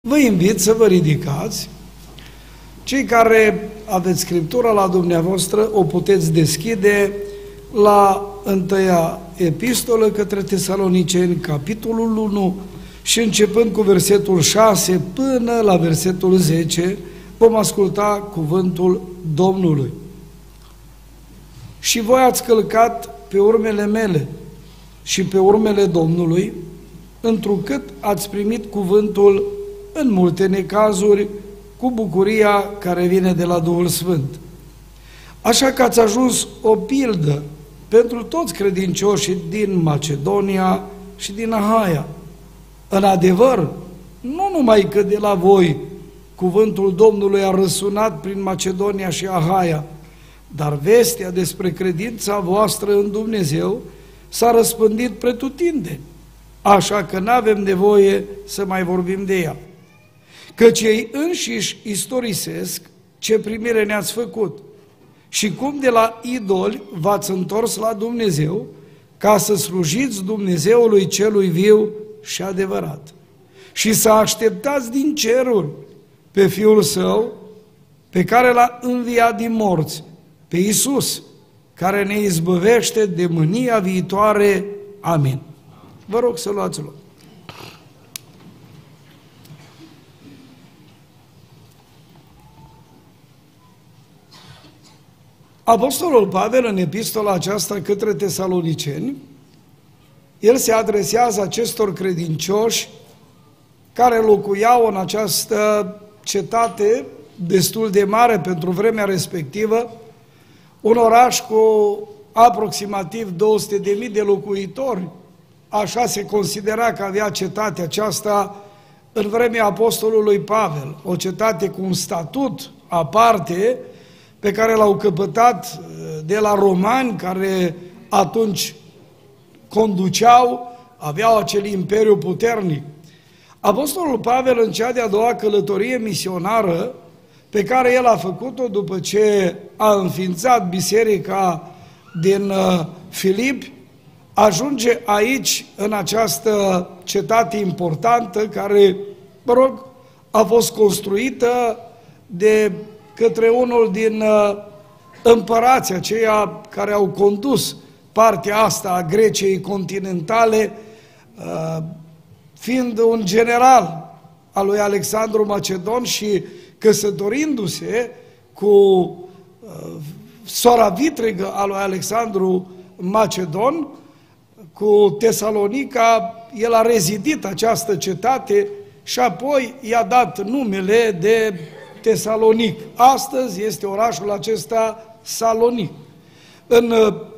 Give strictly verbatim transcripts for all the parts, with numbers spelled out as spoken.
Vă invit să vă ridicați. Cei care aveți Scriptura la dumneavoastră o puteți deschide la întâia epistolă către Tesaloniceni, capitolul unu, și începând cu versetul șase până la versetul zece, vom asculta cuvântul Domnului. Și voi ați călcat pe urmele mele și pe urmele Domnului, întrucât ați primit cuvântul în multe necazuri, cu bucuria care vine de la Duhul Sfânt. Așa că ați ajuns o pildă pentru toți credincioșii din Macedonia și din Ahaia. În adevăr, nu numai că de la voi cuvântul Domnului a răsunat prin Macedonia și Ahaia, dar vestea despre credința voastră în Dumnezeu s-a răspândit pretutindeni, așa că n-avem nevoie să mai vorbim de ea. Căci ei înșiși istorisesc ce primire ne-ați făcut și cum de la idoli v-ați întors la Dumnezeu ca să slujiți Dumnezeului celui viu și adevărat și să așteptați din ceruri pe Fiul Său pe care l-a înviat din morți, pe Iisus, care ne izbăvește de mânia viitoare. Amin. Vă rog să luați loc. Apostolul Pavel, în epistola aceasta către Tesaloniceni, el se adresează acestor credincioși care locuiau în această cetate destul de mare pentru vremea respectivă, un oraș cu aproximativ două sute de mii de locuitori. Așa se considera că avea cetatea aceasta în vremea apostolului Pavel, o cetate cu un statut aparte, pe care l-au căpătat de la romani, care atunci conduceau, aveau acel imperiu puternic. Apostolul Pavel, în cea de-a doua călătorie misionară, pe care el a făcut-o după ce a înființat biserica din Filipi, ajunge aici, în această cetate importantă, care, mă rog, a fost construită de către unul din uh, împărații aceia care au condus partea asta a Greciei continentale, uh, fiind un general al lui Alexandru Macedon și căsătorindu-se cu uh, sora vitregă a lui Alexandru Macedon, cu Tesalonica, el a rezidit această cetate și apoi i-a dat numele de Tesalonic. Astăzi este orașul acesta Salonic. În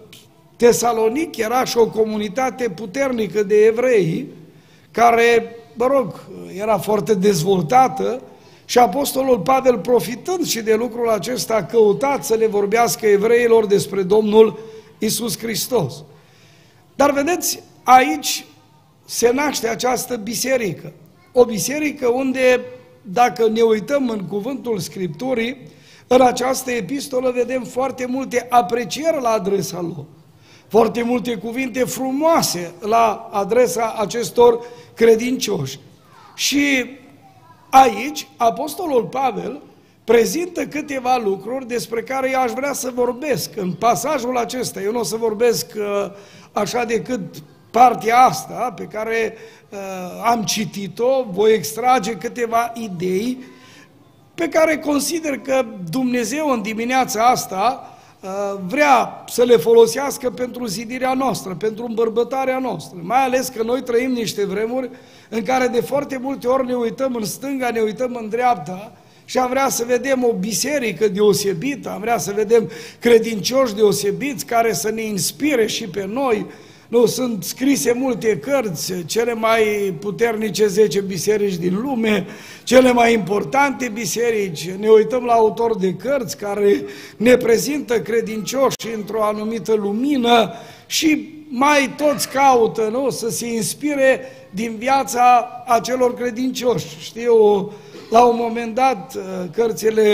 Tesalonic era și o comunitate puternică de evrei, care, mă rog, era foarte dezvoltată și apostolul Pavel, profitând și de lucrul acesta, a căutat să le vorbească evreilor despre Domnul Iisus Hristos. Dar vedeți, aici se naște această biserică. O biserică unde, dacă ne uităm în cuvântul Scripturii, în această epistolă vedem foarte multe aprecieri la adresa lor, foarte multe cuvinte frumoase la adresa acestor credincioși. Și aici, apostolul Pavel prezintă câteva lucruri despre care eu aș vrea să vorbesc în pasajul acesta. Eu nu o să vorbesc uh, așa decât partea asta pe care uh, am citit-o, voi extrage câteva idei pe care consider că Dumnezeu în dimineața asta uh, vrea să le folosească pentru zidirea noastră, pentru îmbărbătarea noastră. Mai ales că noi trăim niște vremuri în care de foarte multe ori ne uităm în stânga, ne uităm în dreapta și am vrea să vedem o biserică deosebită, am vrea să vedem credincioși deosebiți care să ne inspire și pe noi. Nu, sunt scrise multe cărți, cele mai puternice zece biserici din lume, cele mai importante biserici. Ne uităm la autori de cărți care ne prezintă credincioși într-o anumită lumină și mai toți caută, nu, să se inspire din viața acelor credincioși. Știu, la un moment dat, cărțile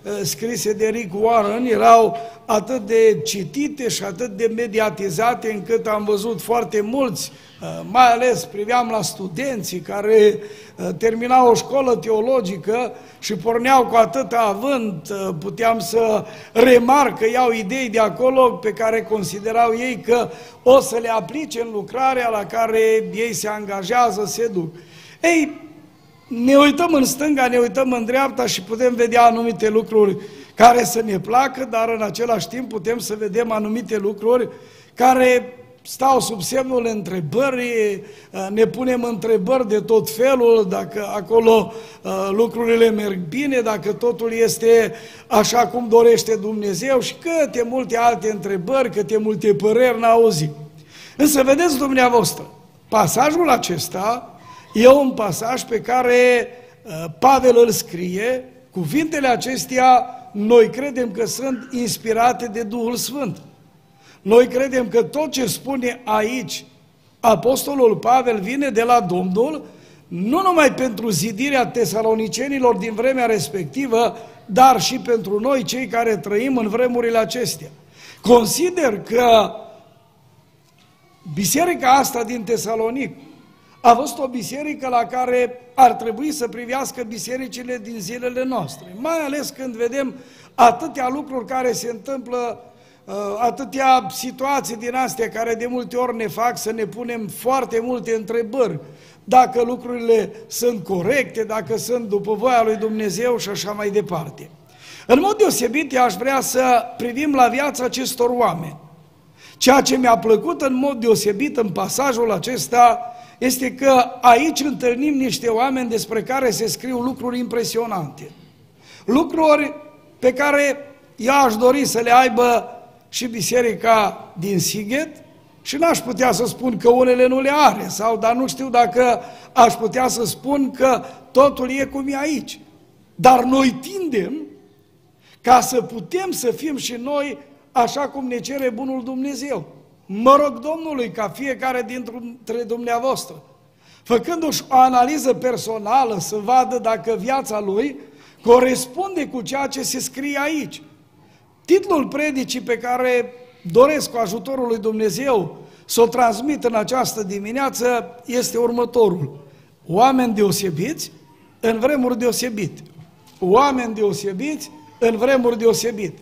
scrise de Rick Warren erau atât de citite și atât de mediatizate încât am văzut foarte mulți, mai ales priveam la studenții care terminau o școală teologică și porneau cu atâta avânt, puteam să remarc că iau idei de acolo pe care considerau ei că o să le aplice în lucrarea la care ei se angajează, se duc. Ei, ne uităm în stânga, ne uităm în dreapta și putem vedea anumite lucruri care să ne placă, dar în același timp putem să vedem anumite lucruri care stau sub semnul întrebării, ne punem întrebări de tot felul, dacă acolo lucrurile merg bine, dacă totul este așa cum dorește Dumnezeu și câte multe alte întrebări, câte multe păreri n-auzim. Însă vedeți dumneavoastră, pasajul acesta e un pasaj pe care Pavel îl scrie, cuvintele acestea noi credem că sunt inspirate de Duhul Sfânt. Noi credem că tot ce spune aici Apostolul Pavel vine de la Domnul, nu numai pentru zidirea tesalonicenilor din vremea respectivă, dar și pentru noi, cei care trăim în vremurile acestea. Consider că biserica asta din Tesalonic a fost o biserică la care ar trebui să privească bisericile din zilele noastre, mai ales când vedem atâtea lucruri care se întâmplă, atâtea situații din astea care de multe ori ne fac să ne punem foarte multe întrebări, dacă lucrurile sunt corecte, dacă sunt după voia lui Dumnezeu și așa mai departe. În mod deosebit, eu aș vrea să privim la viața acestor oameni. Ceea ce mi-a plăcut în mod deosebit în pasajul acesta este că aici întâlnim niște oameni despre care se scriu lucruri impresionante. Lucruri pe care eu aș dori să le aibă și biserica din Sighet și n-aș putea să spun că unele nu le are, sau, dar nu știu dacă aș putea să spun că totul e cum e aici. Dar noi tindem ca să putem să fim și noi așa cum ne cere bunul Dumnezeu. Mă rog Domnului ca fiecare dintre dumneavoastră, făcându-și o analiză personală, să vadă dacă viața lui corespunde cu ceea ce se scrie aici. Titlul predicii pe care doresc cu ajutorul lui Dumnezeu să o transmit în această dimineață este următorul: oameni deosebiți în vremuri deosebite. Oameni deosebiți în vremuri deosebite.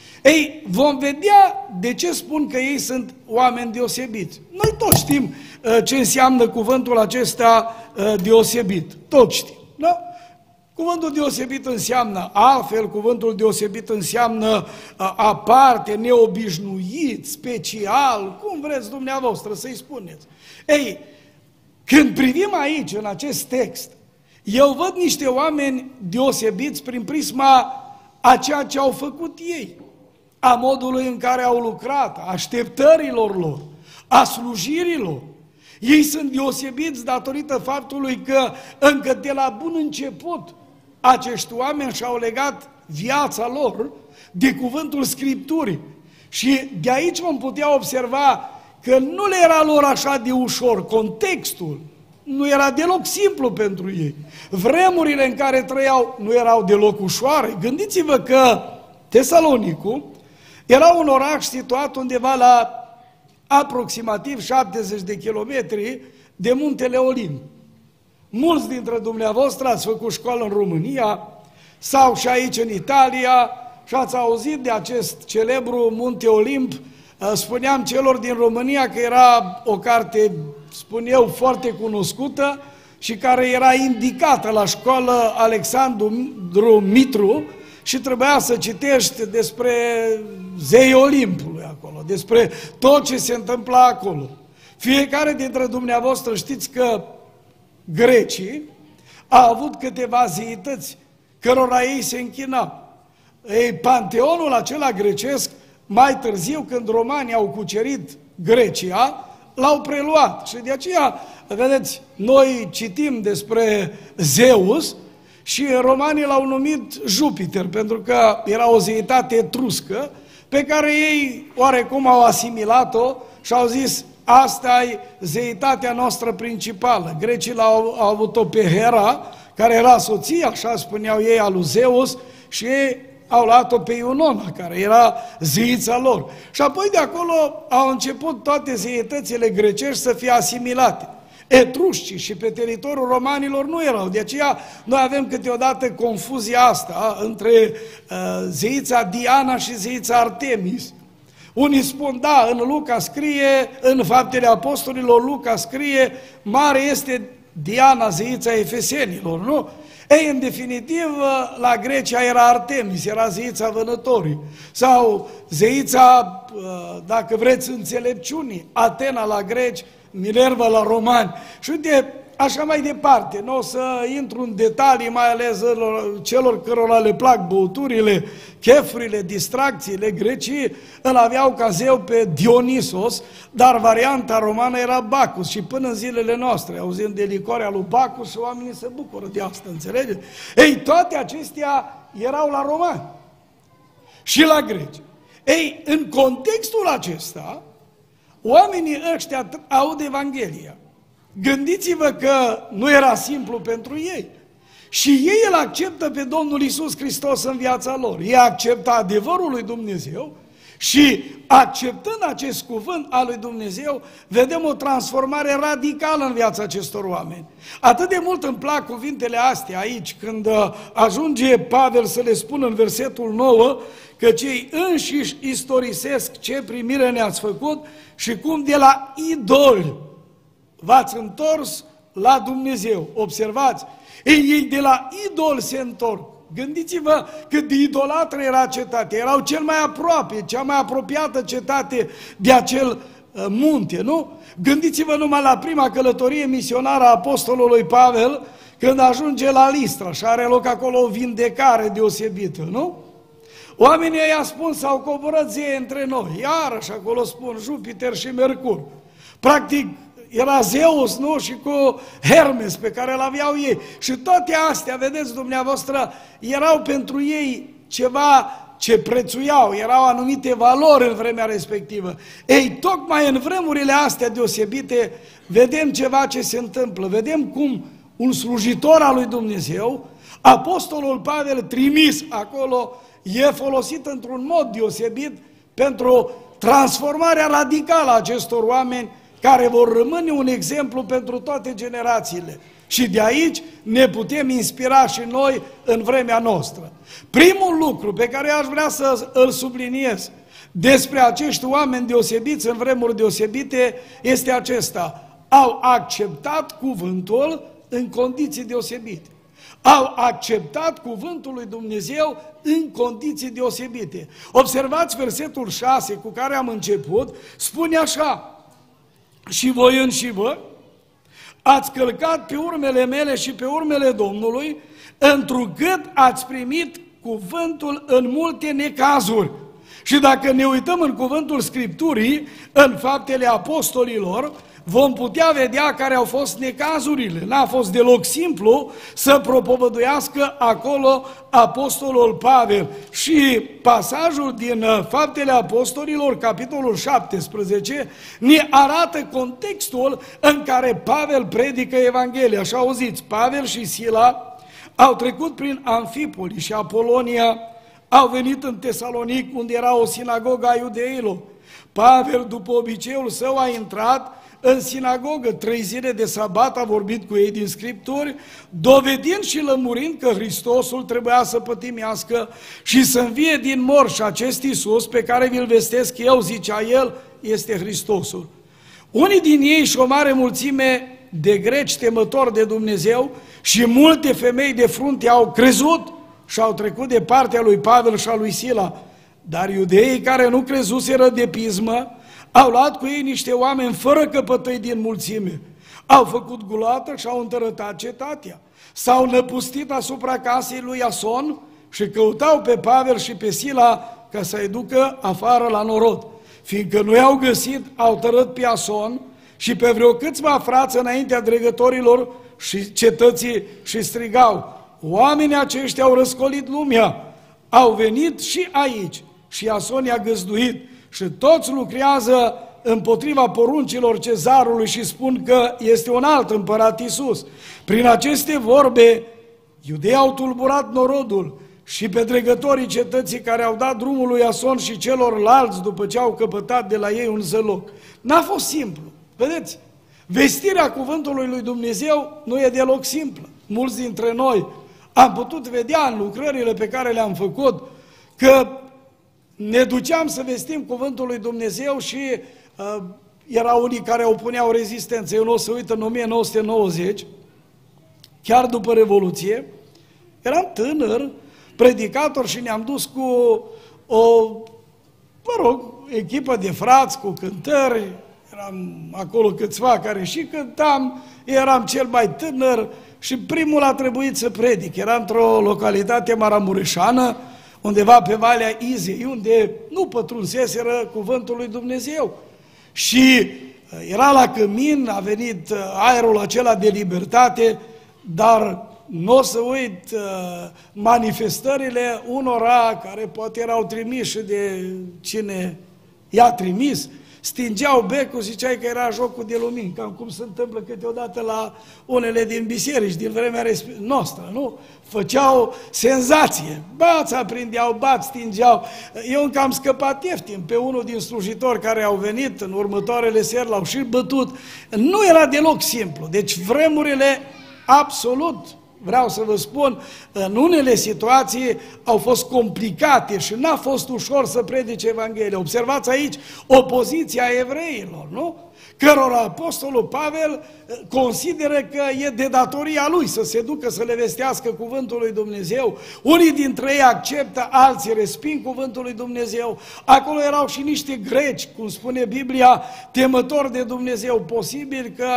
Ei, vom vedea de ce spun că ei sunt oameni deosebiți. Noi toți știm uh, ce înseamnă cuvântul acesta uh, deosebit. Toți știm, da? Cuvântul deosebit înseamnă altfel, cuvântul deosebit înseamnă uh, aparte, neobișnuit, special, cum vreți dumneavoastră să-i spuneți. Ei, când privim aici, în acest text, eu văd niște oameni deosebiți prin prisma a ceea ce au făcut ei, a modului în care au lucrat, a așteptărilor lor, a slujirilor. Ei sunt deosebiți datorită faptului că încă de la bun început acești oameni și-au legat viața lor de cuvântul Scripturii. Și de aici vom putea observa că nu le era lor așa de ușor, contextul nu era deloc simplu pentru ei. Vremurile în care trăiau nu erau deloc ușoare. Gândiți-vă că Tesalonicul era un oraș situat undeva la aproximativ șaptezeci de kilometri de muntele Olimp. Mulți dintre dumneavoastră ați făcut școală în România sau și aici în Italia și ați auzit de acest celebru munte Olimp. Spuneam celor din România că era o carte, spun eu, foarte cunoscută și care era indicată la școală Alexandru Mitru și trebuia să citești despre zei Olimpului acolo, despre tot ce se întâmpla acolo. Fiecare dintre dumneavoastră știți că grecii au avut câteva zeități cărora ei se închinau. Ei, panteonul acela grecesc, mai târziu, când romanii au cucerit Grecia, l-au preluat. Și de aceea, vedeți, noi citim despre Zeus și romanii l-au numit Jupiter, pentru că era o zeitate etruscă pe care ei oarecum au asimilat-o și au zis: asta e zeitatea noastră principală. Grecii l-au avut-o pe Hera, care era soția, așa spuneau ei, a lui Zeus, și au luat-o pe Iunona, care era zeița lor. Și apoi de acolo au început toate zeietățile grecești să fie asimilate. Etrușcii și pe teritoriul romanilor nu erau. De aceea noi avem câteodată confuzia asta între uh, zeița Diana și zeița Artemis. Unii spun, da, în Luca scrie, în Faptele Apostolilor, Luca scrie, mare este Diana, zeița efesenilor, nu? Ei, în definitiv, la Grecia era Artemis, era zeița vânătorii. Sau zeița, dacă vreți, înțelepciunii, Atena la greci, Minerva la romani. Și uite, așa mai departe, nu o să intru în detalii, mai ales celor cărora le plac băuturile, chefurile, distracțiile. Grecii îl aveau ca zeu pe Dionisos, dar varianta romană era Bacchus. Și până în zilele noastre, auzind de licoarea lui Bacchus, oamenii se bucură de asta, înțelegeți? Ei, toate acestea erau la romani și la greci. Ei, în contextul acesta, oamenii ăștia aud Evanghelia. Gândiți-vă că nu era simplu pentru ei. Și ei îl acceptă pe Domnul Iisus Hristos în viața lor. Ei acceptă adevărul lui Dumnezeu și acceptând acest cuvânt al lui Dumnezeu, vedem o transformare radicală în viața acestor oameni. Atât de mult îmi plac cuvintele astea aici, când ajunge Pavel să le spună în versetul nouă, că cei înșiși istorisesc ce primire ne-ați făcut și cum de la idoli v-ați întors la Dumnezeu. Observați, ei, ei de la idol se întorc. Gândiți-vă cât de idolatră era cetatea. Erau cel mai aproape, cea mai apropiată cetate de acel uh, munte, nu? Gândiți-vă numai la prima călătorie misionară a apostolului Pavel, când ajunge la Listra și are loc acolo o vindecare deosebită, nu? Oamenii ăia spun, s-au coborât zei între noi, iarăși acolo spun Jupiter și Mercur. Practic, era Zeus, nu? Și cu Hermes pe care îl aveau ei. Și toate astea, vedeți dumneavoastră, erau pentru ei ceva ce prețuiau, erau anumite valori în vremea respectivă. Ei, tocmai în vremurile astea deosebite, vedem ceva ce se întâmplă. Vedem cum un slujitor al lui Dumnezeu, apostolul Pavel, trimis acolo, e folosit într-un mod deosebit pentru transformarea radicală a acestor oameni care vor rămâne un exemplu pentru toate generațiile. Și de aici ne putem inspira și noi în vremea noastră. Primul lucru pe care aș vrea să îl subliniez despre acești oameni deosebiți în vremuri deosebite este acesta. Au acceptat cuvântul în condiții deosebite. Au acceptat cuvântul lui Dumnezeu în condiții deosebite. Observați versetul șase cu care am început, spune așa: și voi înși vă ați călcat pe urmele mele și pe urmele Domnului, întrucât ați primit cuvântul în multe necazuri. Și dacă ne uităm în cuvântul Scripturii, în Faptele Apostolilor, vom putea vedea care au fost necazurile. N-a fost deloc simplu să propovăduiască acolo apostolul Pavel. Și pasajul din Faptele Apostolilor, capitolul șaptesprezece, ne arată contextul în care Pavel predică Evanghelia. Și auziți, Pavel și Sila au trecut prin Amfipoli și Apolonia, au venit în Tesalonic, unde era o sinagogă a iudeilor. Pavel, după obiceiul său, a intrat în sinagogă, trei zile de sabat, a vorbit cu ei din Scripturi, dovedind și lămurind că Hristosul trebuia să pătimească și să învie din morți. Și acest Iisus pe care vi-l vestesc eu, zicea el, este Hristosul. Unii din ei și o mare mulțime de greci temători de Dumnezeu și multe femei de frunte au crezut și au trecut de partea lui Pavel și a lui Sila. Dar iudeii care nu crezuseră de pismă au luat cu ei niște oameni fără căpătăi din mulțime. Au făcut gulată și au întărătat cetatea. S-au năpustit asupra casei lui Iason și căutau pe Pavel și pe Sila ca să-i ducă afară la norod. Fiindcă nu i-au găsit, au tărât pe Iason și pe vreo câțiva frați înaintea dregătorilor și cetății și strigau: oamenii aceștia au răscolit lumea, au venit și aici. Și Iason i-a găzduit și toți lucrează împotriva poruncilor cezarului și spun că este un alt împărat Iisus. Prin aceste vorbe, iudeii au tulburat norodul și pe dregătorii cetății care au dat drumul lui Iason și celorlalți după ce au căpătat de la ei un zăloc. N-a fost simplu. Vedeți? Vestirea cuvântului lui Dumnezeu nu e deloc simplă. Mulți dintre noi am putut vedea în lucrările pe care le-am făcut că ne duceam să vestim cuvântul lui Dumnezeu și uh, erau unii care opuneau rezistență. Eu nu o să uit, în o mie nouă sute nouăzeci, chiar după Revoluție, eram tânăr, predicator și ne-am dus cu o, mă rog, echipă de frați, cu cântări, eram acolo câțiva care și cântam, eram cel mai tânăr și primul a trebuit să predic. Era într-o localitate maramureșană, undeva pe Valea Izei, unde nu pătrunseseră cuvântul lui Dumnezeu. Și era la cămin, a venit aerul acela de libertate, dar nu o să uit manifestările unora care poate erau trimiși de cine i-a trimis, stingeau becul, ziceai că era jocul de lumini, cam cum se întâmplă câteodată la unele din biserici, din vremea noastră, nu? Făceau senzație, bați aprindeau, bați stingeau. Eu încă am scăpat ieftin pe unul din slujitori care au venit, în următoarele seri l-au și bătut. Nu era deloc simplu, deci vremurile absolut, vreau să vă spun, în unele situații au fost complicate și n-a fost ușor să predice Evanghelia. Observați aici opoziția evreilor, nu? Cărora Apostolul Pavel consideră că e de datoria lui să se ducă să le vestească cuvântul lui Dumnezeu. Unii dintre ei acceptă, alții resping cuvântul lui Dumnezeu. Acolo erau și niște greci, cum spune Biblia, temători de Dumnezeu. Posibil că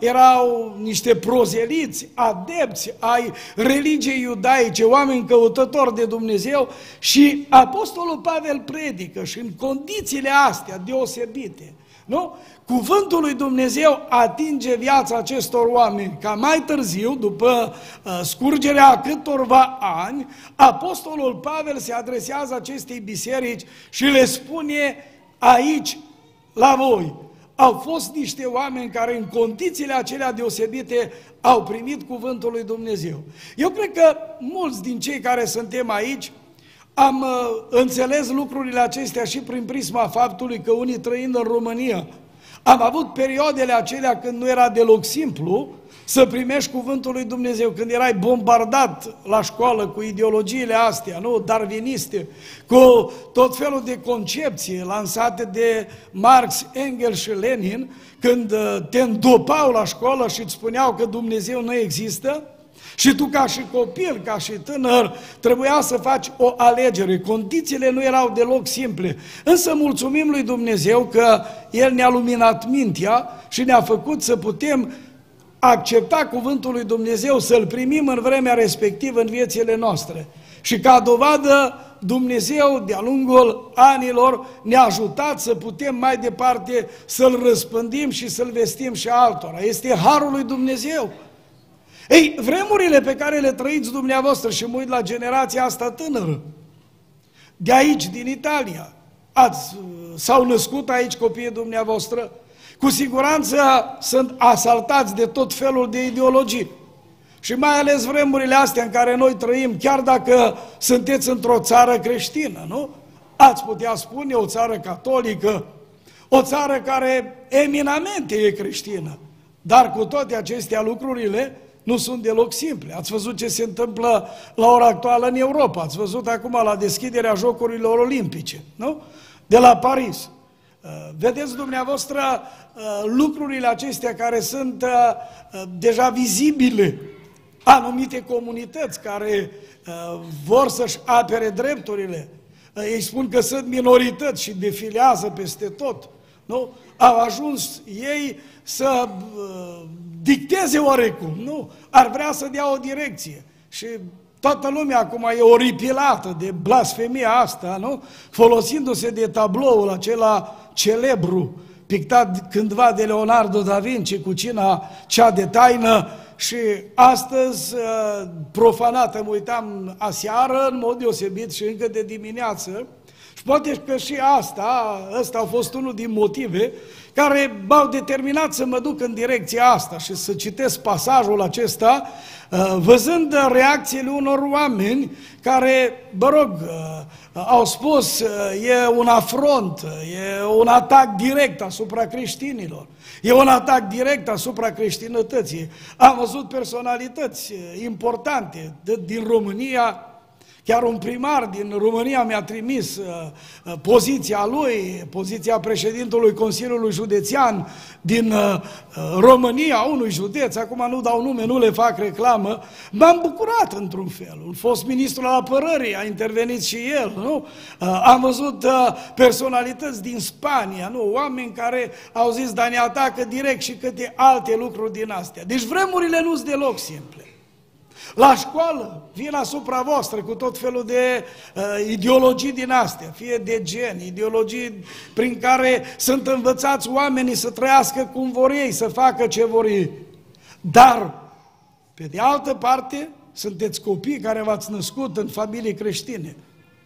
erau niște prozeliți, adepți ai religiei iudaice, oameni căutători de Dumnezeu și Apostolul Pavel predică și în condițiile astea deosebite, nu? Cuvântul lui Dumnezeu atinge viața acestor oameni, ca mai târziu, după uh, scurgerea a câtorva ani, Apostolul Pavel se adresează acestei biserici și le spune: aici, la voi, au fost niște oameni care în condițiile acelea deosebite au primit cuvântul lui Dumnezeu. Eu cred că mulți din cei care suntem aici am uh, înțeles lucrurile acestea și prin prisma faptului că unii trăind în România am avut perioadele acelea când nu era deloc simplu să primești cuvântul lui Dumnezeu, când erai bombardat la școală cu ideologiile astea, nu, darwiniste, cu tot felul de concepții lansate de Marx, Engels și Lenin, când uh, te îndopau la școală și îți spuneau că Dumnezeu nu există. Și tu ca și copil, ca și tânăr, trebuia să faci o alegere. Condițiile nu erau deloc simple. Însă mulțumim lui Dumnezeu că El ne-a luminat mintea și ne-a făcut să putem accepta cuvântul lui Dumnezeu, să-L primim în vremea respectivă în viețile noastre. Și ca dovadă, Dumnezeu, de-a lungul anilor, ne-a ajutat să putem mai departe să-L răspândim și să-L vestim și altora. Este harul lui Dumnezeu. Ei, vremurile pe care le trăiți dumneavoastră, și mă uit la generația asta tânără, de aici, din Italia, ați, s-au născut aici copiii dumneavoastră, cu siguranță sunt asaltați de tot felul de ideologii. Și mai ales vremurile astea în care noi trăim, chiar dacă sunteți într-o țară creștină, nu? Ați putea spune o țară catolică, o țară care eminamente e creștină, dar cu toate acestea lucrurile nu sunt deloc simple. Ați văzut ce se întâmplă la ora actuală în Europa, ați văzut acum la deschiderea Jocurilor Olimpice, nu? De la Paris. Vedeți dumneavoastră lucrurile acestea care sunt deja vizibile. Anumite comunități care vor să-și apere drepturile, ei spun că sunt minorități și defilează peste tot, nu? Au ajuns ei să uh, dicteze oarecum, nu? Ar vrea să dea o direcție. Și toată lumea acum e oripilată de blasfemia asta, nu? Folosindu-se de tabloul acela celebru, pictat cândva de Leonardo da Vinci cu cina cea de taină și astăzi uh, profanată, mă uitam aseară în mod deosebit și încă de dimineață. Și poate că și asta, ăsta a fost unul din motive care m-au determinat să mă duc în direcția asta și să citesc pasajul acesta, văzând reacțiile unor oameni care, mă rog, au spus e un afront, e un atac direct asupra creștinilor, e un atac direct asupra creștinătății. Am văzut personalități importante din România. Chiar un primar din România mi-a trimis uh, poziția lui, poziția președintelui Consiliului Județean din uh, România, unui județ, acum nu dau nume, nu le fac reclamă. M-am bucurat într-un fel. Un fost ministru al apărării a intervenit și el, nu? Uh, am văzut uh, personalități din Spania, nu? Oameni care au zis, dar ne atacă direct și câte alte lucruri din astea. Deci vremurile nu sunt deloc simple. La școală vin asupra voastră cu tot felul de uh, ideologii din astea, fie de gen, ideologii prin care sunt învățați oamenii să trăiască cum vor ei, să facă ce vor ei. Dar, pe de altă parte, sunteți copii care v-ați născut în familii creștine.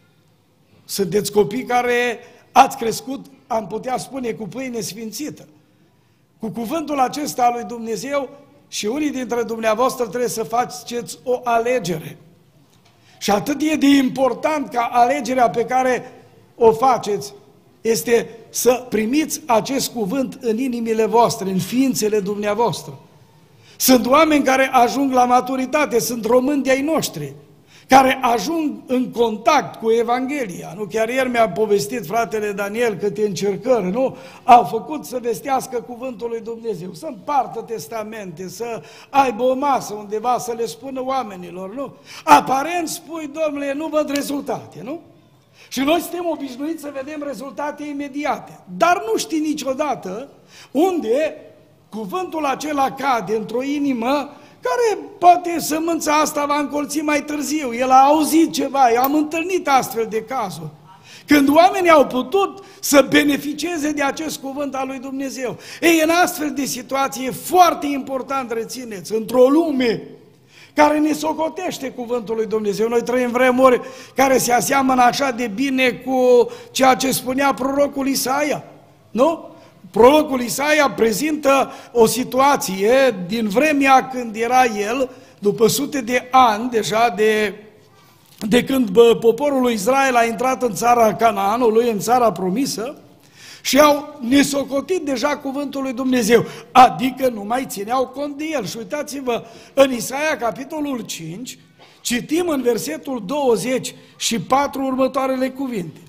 Sunteți copii care ați crescut, am putea spune, cu pâine sfințită. Cu cuvântul acesta al lui Dumnezeu. Și unii dintre dumneavoastră trebuie să faceți o alegere. Și atât e de important ca alegerea pe care o faceți este să primiți acest cuvânt în inimile voastre, în ființele dumneavoastră. Sunt oameni care ajung la maturitate, sunt români de-ai noștri, care ajung în contact cu Evanghelia. Nu? Chiar ieri mi-a povestit fratele Daniel câte încercări, nu? Au făcut să vestească cuvântul lui Dumnezeu, să împartă testamente, să aibă o masă undeva, să le spună oamenilor, nu? Aparent spui, domnule, nu văd rezultate, nu? Și noi suntem obișnuiți să vedem rezultate imediate, dar nu știi niciodată unde cuvântul acela cade într-o inimă care poate sămânța asta va încolți mai târziu. El a auzit ceva, eu am întâlnit astfel de cazuri. Când oamenii au putut să beneficieze de acest cuvânt al lui Dumnezeu. Ei, în astfel de situație e foarte important, rețineți, într-o lume care ne socotește cuvântul lui Dumnezeu. Noi trăim vremuri care se aseamănă așa de bine cu ceea ce spunea prorocul Isaia, nu? Prorocul Isaia prezintă o situație din vremea când era el, după sute de ani deja de, de când bă, poporul lui Israel a intrat în țara Canaanului, în țara promisă, și au nesocotit deja cuvântul lui Dumnezeu, adică nu mai țineau cont de el. Și uitați-vă, în Isaia, capitolul cinci, citim în versetul douăzeci și patru următoarele cuvinte.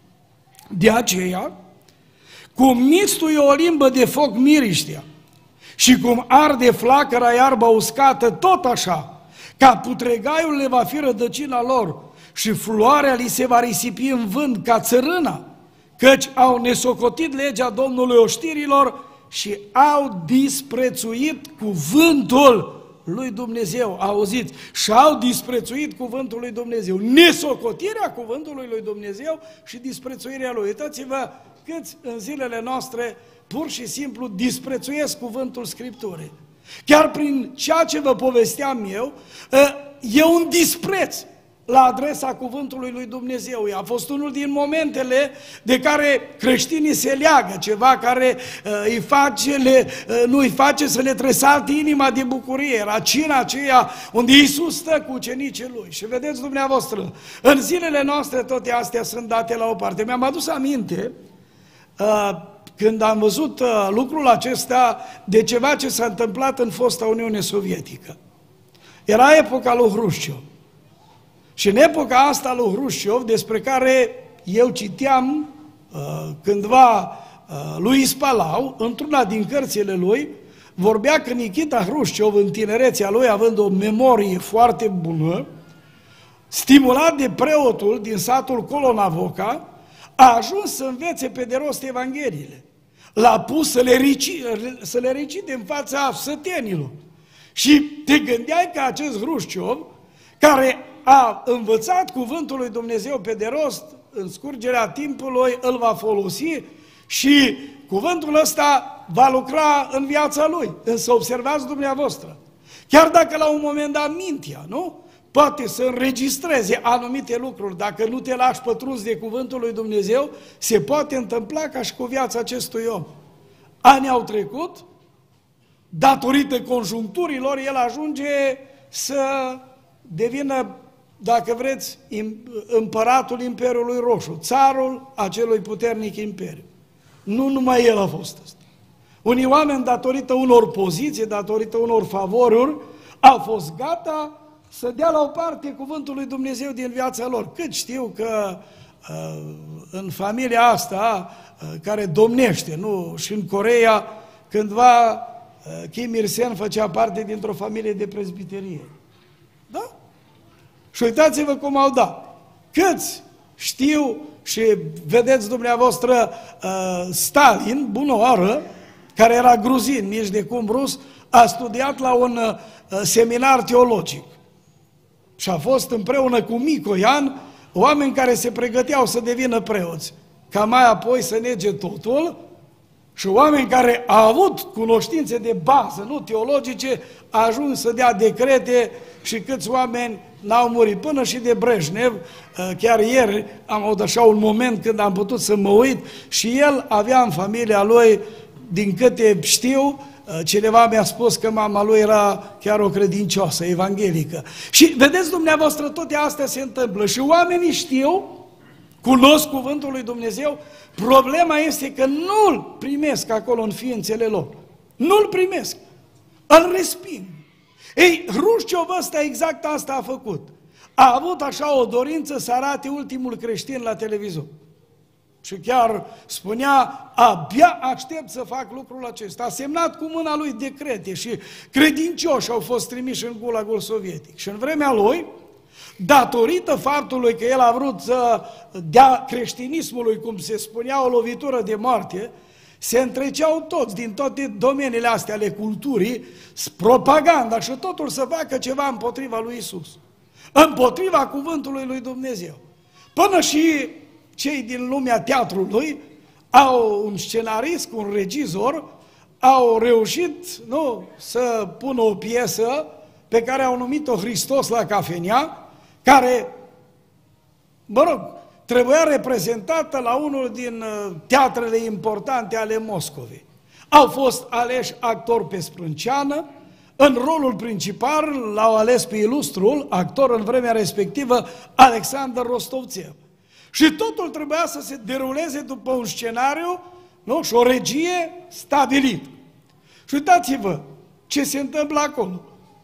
De aceea, cum mistuie o limbă de foc miriștea și cum arde flacăra iarba uscată, tot așa, ca putregaiul le va fi rădăcina lor și floarea li se va risipi în vânt ca țărâna, căci au nesocotit legea Domnului oștirilor și au disprețuit cuvântul lui Dumnezeu. Auziți? Și au disprețuit cuvântul lui Dumnezeu. Nesocotirea cuvântului lui Dumnezeu și disprețuirea lui. Uitați-vă câți în zilele noastre pur și simplu disprețuiesc cuvântul Scripturii. Chiar prin ceea ce vă povesteam eu, e un dispreț la adresa cuvântului lui Dumnezeu. A fost unul din momentele de care creștinii se leagă, ceva care îi face, le, nu îi face să le tresalte inima de bucurie. Era cina aceea unde Iisus stă cu ucenicii lui. Și vedeți dumneavoastră, în zilele noastre toate astea sunt date la o parte. Mi-am adus aminte Uh, când am văzut uh, lucrul acesta de ceva ce s-a întâmplat în fosta Uniune Sovietică. Era epoca lui Hrușciov. Și în epoca asta lui Hrușciov, despre care eu citeam uh, cândva uh, lui Ispalau, într-una din cărțile lui, vorbea că Nikita Hrușciov, în tinerețea lui, având o memorie foarte bună, stimulat de preotul din satul Kolonavoca, a ajuns să învețe pe de rost Evangheliile. L-a pus să le, rici, să le recite în fața sătenilor. Și te gândeai că acest Hrușciov, care a învățat cuvântul lui Dumnezeu pe de rost, în scurgerea timpului îl va folosi și cuvântul ăsta va lucra în viața lui. Însă observați dumneavoastră, chiar dacă la un moment dat mintea, nu? Poate să înregistreze anumite lucruri, dacă nu te lași pătruns de cuvântul lui Dumnezeu, se poate întâmpla ca și cu viața acestui om. ani au trecut, datorită conjuncturilor, el ajunge să devină, dacă vreți, împăratul Imperiului Roșu, țarul acelui puternic imperiu. Nu numai el a fost ăsta. Unii oameni, datorită unor poziții, datorită unor favoruri, au fost gata să dea la o parte cuvântul lui Dumnezeu din viața lor. Cât știu că în familia asta care domnește, nu? Și în Coreea, cândva Kim Il-sen făcea parte dintr-o familie de prezbiterie. Da? Și uitați-vă cum au dat. Câți știu și vedeți dumneavoastră Stalin, bună oară, care era gruzin, nici de cum rus, a studiat la un seminar teologic. Și a fost împreună cu Micoian oameni care se pregăteau să devină preoți, ca mai apoi să nege totul, și oameni care au avut cunoștințe de bază, nu teologice, ajung să dea decrete și câți oameni n-au murit, până și de Brejnev. Chiar ieri am avut așa un moment când am putut să mă uit și el avea în familia lui, din câte știu, cineva mi-a spus că mama lui era chiar o credincioasă, evanghelică. Și vedeți dumneavoastră, toate astea se întâmplă și oamenii știu, cunosc cuvântul lui Dumnezeu, problema este că nu-l primesc acolo în ființele lor. Nu-l primesc. Îl resping. Ei, Hrușciov ăsta exact asta a făcut. A avut așa o dorință să arate ultimul creștin la televizor. Și chiar spunea, abia aștept să fac lucrul acesta. A semnat cu mâna lui decrete și credincioși au fost trimiși în gulagul sovietic. Și în vremea lui, datorită faptului că el a vrut să dea creștinismului, cum se spunea, o lovitură de moarte, se întreceau toți din toate domeniile astea ale culturii, propaganda și totul să facă ceva împotriva lui Isus, împotriva cuvântului lui Dumnezeu. Până și cei din lumea teatrului au un scenarist, un regizor, au reușit, nu, să pună o piesă pe care au numit-o Hristos la cafenea, care, mă rog, trebuia reprezentată la unul din teatrele importante ale Moscovei. Au fost aleși actori pe sprânceană, în rolul principal l-au ales pe ilustrul actor în vremea respectivă, Alexander Rostovțev. Și totul trebuia să se deruleze după un scenariu, nu? Și o regie stabilită. Și uitați-vă ce se întâmplă acolo.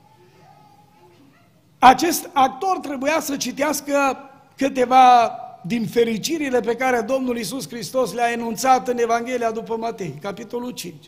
Acest actor trebuia să citească câteva din fericirile pe care Domnul Iisus Hristos le-a enunțat în Evanghelia după Matei, capitolul cinci.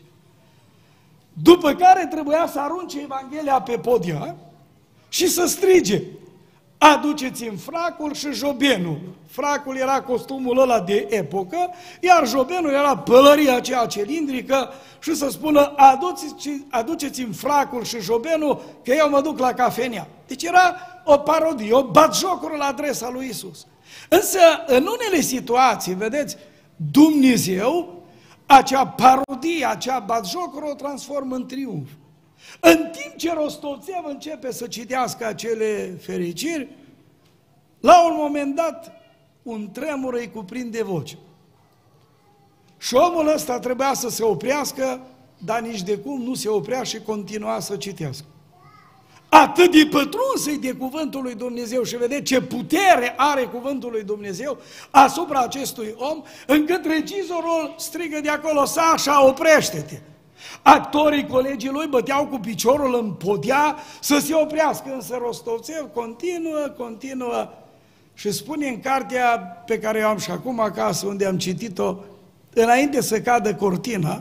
După care trebuia să arunce Evanghelia pe podia și să strige: aduceți-mi fracul și jobenul. Fracul era costumul ăla de epocă, iar jobenul era pălăria aceea cilindrică și să spună: aduceți-mi fracul și jobenul, că eu mă duc la cafenea. Deci era o parodie, o batjocură la adresa lui Isus. Însă, în unele situații, vedeți, Dumnezeu, acea parodie, acea batjocură o transformă în triumf. În timp ce Rostovțev începe să citească acele fericiri, la un moment dat, un tremur îi cuprinde vocea. Și omul ăsta trebuia să se oprească, dar nici de cum nu se oprea și continua să citească. Atât de pătruns de cuvântul lui Dumnezeu și vedeți ce putere are cuvântul lui Dumnezeu asupra acestui om, încât regizorul strigă de acolo: Sașa, oprește-te! Actorii, colegii lui, băteau cu piciorul în podea să se oprească, însă Rostovțev continuă, continuă și spune în cartea pe care eu am și acum acasă, unde am citit-o, înainte să cadă cortina,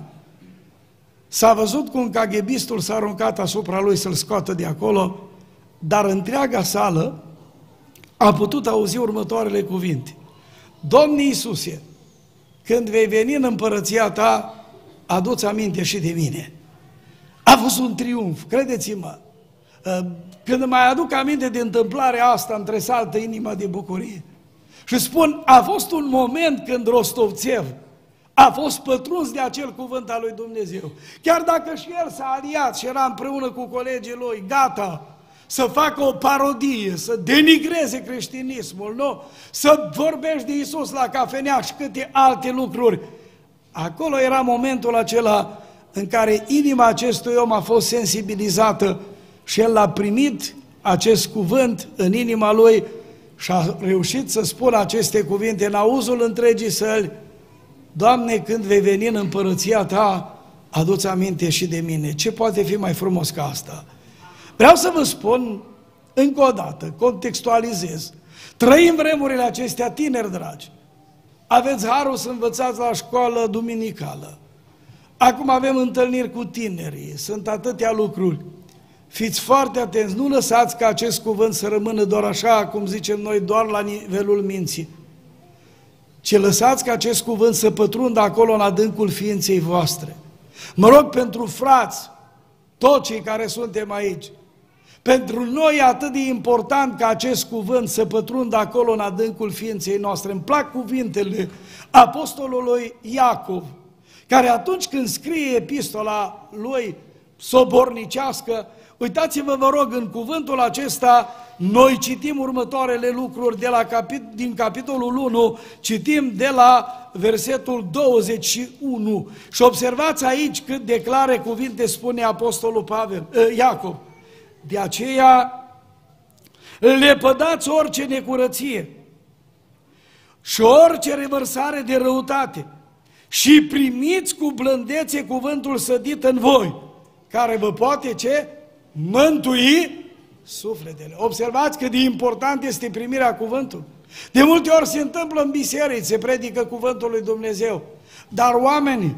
s-a văzut cum caghebistul s-a aruncat asupra lui să-l scoată de acolo, dar întreaga sală a putut auzi următoarele cuvinte: Domnul Iisuse, când vei veni în împărăția ta, adu-ți aminte și de mine. A fost un triumf, credeți-mă. Când mai aduc aminte de întâmplarea asta, îmi tresaltă inima de bucurie. Și spun, a fost un moment când Rostovțev a fost pătruns de acel cuvânt al lui Dumnezeu. Chiar dacă și el s-a aliat și era împreună cu colegii lui, gata, să facă o parodie, să denigreze creștinismul, nu? Să vorbești de Iisus la cafenea și câte alte lucruri. Acolo era momentul acela în care inima acestui om a fost sensibilizată și el a primit acest cuvânt în inima lui și a reușit să spună aceste cuvinte în auzul întregii săli: Doamne, când vei veni în împărăția Ta, adu-ți aminte și de mine. Ce poate fi mai frumos ca asta? Vreau să vă spun încă o dată, contextualizez. Trăim vremurile acestea, tineri dragi. Aveți harul să învățați la școală duminicală. Acum avem întâlniri cu tinerii, sunt atâtea lucruri. Fiți foarte atenți, nu lăsați ca acest cuvânt să rămână doar așa, cum zicem noi, doar la nivelul minții, ci lăsați ca acest cuvânt să pătrundă acolo în adâncul ființei voastre. Mă rog pentru frați, toți cei care suntem aici, pentru noi e atât de important ca acest cuvânt să pătrundă acolo în adâncul ființei noastre. Îmi plac cuvintele apostolului Iacov, care atunci când scrie epistola lui sobornicească, uitați-vă, vă rog, în cuvântul acesta, noi citim următoarele lucruri de la capit- din capitolul unu, citim de la versetul douăzeci și unu și observați aici cât de clare cuvinte spune apostolul Pavel, eh, Iacov. De aceea lepădați orice necurăție și orice revărsare de răutate și primiți cu blândețe cuvântul sădit în voi, care vă poate ce? Mântui sufletele. Observați cât de important este primirea cuvântului. De multe ori se întâmplă în biserici, se predică cuvântul lui Dumnezeu, dar oamenii,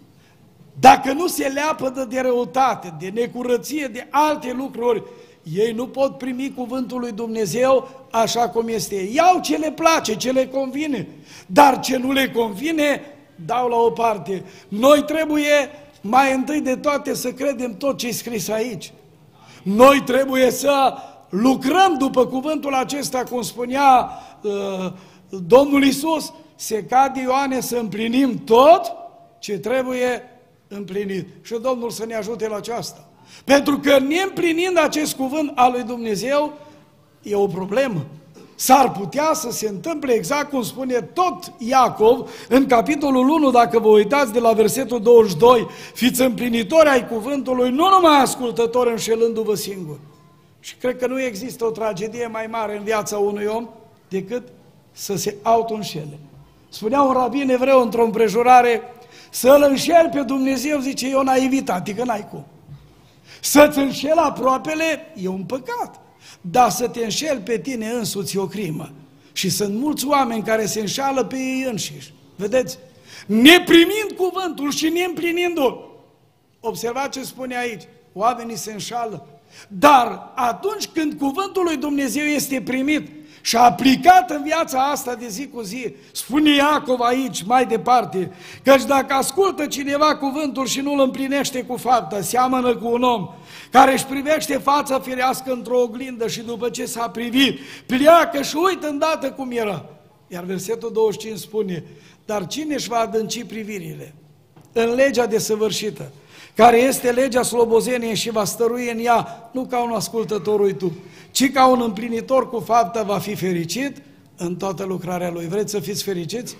dacă nu se leapădă de răutate, de necurăție, de alte lucruri, ei nu pot primi cuvântul lui Dumnezeu așa cum este. Iau ce le place, ce le convine, dar ce nu le convine, dau la o parte. Noi trebuie mai întâi de toate să credem tot ce e scris aici. Noi trebuie să lucrăm după cuvântul acesta, cum spunea uh, Domnul Iisus, se cade Ioane să împlinim tot ce trebuie împlinit. Și Domnul să ne ajute la aceasta. Pentru că neîmplinind acest cuvânt al lui Dumnezeu, e o problemă. S-ar putea să se întâmple exact cum spune tot Iacov în capitolul unu, dacă vă uitați de la versetul douăzeci și doi, fiți împlinitori ai cuvântului, nu numai ascultători înșelându-vă singuri. Și cred că nu există o tragedie mai mare în viața unui om decât să se auto-înșele. Spunea un rabin evreu într-o împrejurare: să-L înșeli pe Dumnezeu, zice, e o naivitate, că n-ai cum. Să-ți înșeli aproapele e un păcat, dar să te înșeli pe tine însuți e o crimă. Și sunt mulți oameni care se înșală pe ei înșiși. Vedeți? Neprimind cuvântul și neîmplinindu-l. Observați ce spune aici. Oamenii se înșală. Dar atunci când cuvântul lui Dumnezeu este primit și aplicat în viața asta de zi cu zi, spune Iacov aici, mai departe, căci dacă ascultă cineva cuvântul și nu îl împlinește cu fapta, seamănă cu un om care își privește fața firească într-o oglindă și după ce s-a privit, pleacă și uită îndată cum era. Iar versetul douăzeci și cinci spune: dar cine își va adânci privirile în legea desăvârșită, care este legea slobozeniei, și va stărui în ea, nu ca un ascultător uitut, ci ca un împlinitor cu fapta, va fi fericit în toată lucrarea lui. Vreți să fiți fericiți?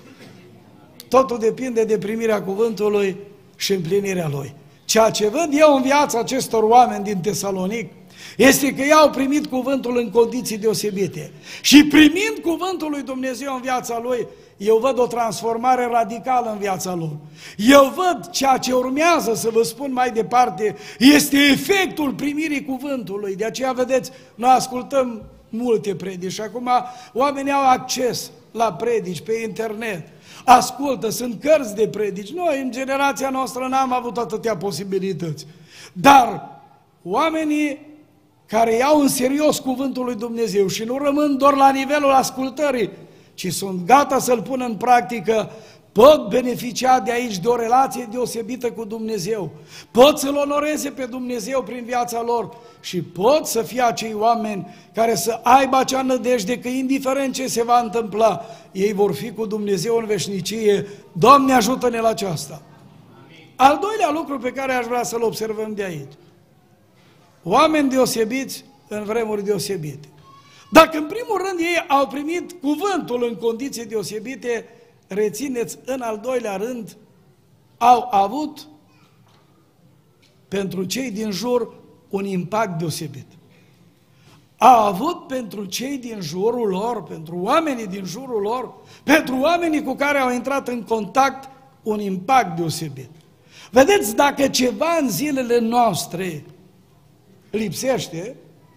Totul depinde de primirea cuvântului și împlinirea lui. Ceea ce văd eu în viața acestor oameni din Tesalonic este că ei au primit cuvântul în condiții deosebite. Și primind cuvântul lui Dumnezeu în viața lui, eu văd o transformare radicală în viața lor. Eu văd ceea ce urmează să vă spun mai departe, este efectul primirii cuvântului. De aceea, vedeți, noi ascultăm multe predici și acum oamenii au acces la predici pe internet. Ascultă, sunt cărți de predici. Noi, în generația noastră, n-am avut atâtea posibilități. Dar oamenii care iau în serios cuvântul lui Dumnezeu și nu rămân doar la nivelul ascultării, ci sunt gata să-l pună în practică, pot beneficia de aici de o relație deosebită cu Dumnezeu, pot să-L onoreze pe Dumnezeu prin viața lor și pot să fie acei oameni care să aibă acea nădejde că indiferent ce se va întâmpla, ei vor fi cu Dumnezeu în veșnicie. Doamne, ajută-ne la aceasta! Al doilea lucru pe care aș vrea să-l observăm de aici: oameni deosebiți în vremuri deosebite. Dacă în primul rând ei au primit cuvântul în condiții deosebite, rețineți, în al doilea rând, au avut pentru cei din jur un impact deosebit. A avut pentru cei din jurul lor, pentru oamenii din jurul lor, pentru oamenii cu care au intrat în contact, un impact deosebit. Vedeți, dacă ceva în zilele noastre lipsește,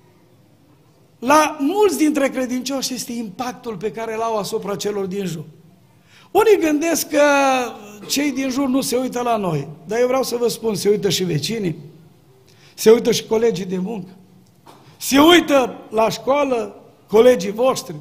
la mulți dintre credincioși este impactul pe care îl au asupra celor din jur. Unii gândesc că cei din jur nu se uită la noi, dar eu vreau să vă spun, se uită și vecinii, se uită și colegii de muncă, se uită la școală colegii voștri.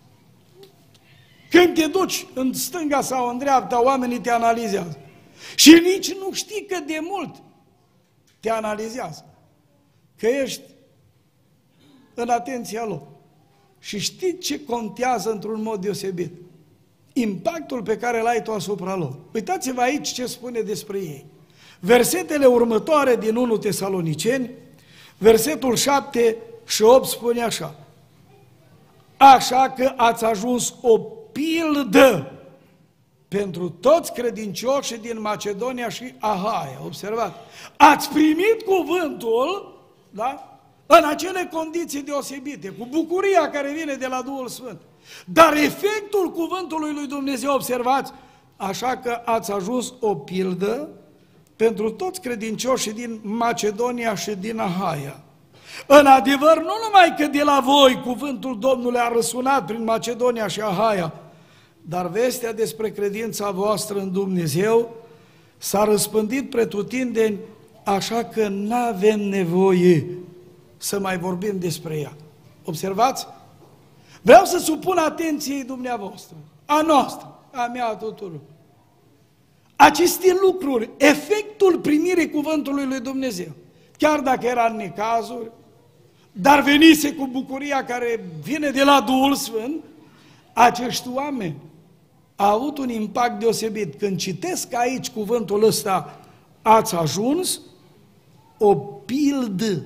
Când te duci în stânga sau în dreapta, oamenii te analizează. Și nici nu știi cât de mult te analizează. Că ești în atenția lor. Și știi ce contează într-un mod deosebit? Impactul pe care îl ai tu asupra lor. Uitați-vă aici ce spune despre ei. Versetele următoare din întâi Tesaloniceni, versetul șapte și opt spune așa: așa că ați ajuns o pildă pentru toți credincioșii din Macedonia și Ahaia. Observați, ați primit cuvântul, da? În acele condiții deosebite, cu bucuria care vine de la Duhul Sfânt. Dar efectul cuvântului lui Dumnezeu, observați, așa că ați ajuns o pildă pentru toți credincioșii din Macedonia și din Ahaia. În adevăr, nu numai că de la voi cuvântul Domnului a răsunat prin Macedonia și Ahaia, dar vestea despre credința voastră în Dumnezeu s-a răspândit pretutindeni, așa că n-avem nevoie să mai vorbim despre ea. Observați? Vreau să supun atenției dumneavoastră, a noastră, a mea, a tuturor. Aceste lucruri, efectul primirii cuvântului lui Dumnezeu, chiar dacă era în necazuri, dar venise cu bucuria care vine de la Duhul Sfânt, acești oameni au avut un impact deosebit. Când citesc aici cuvântul ăsta, ați ajuns o pildă.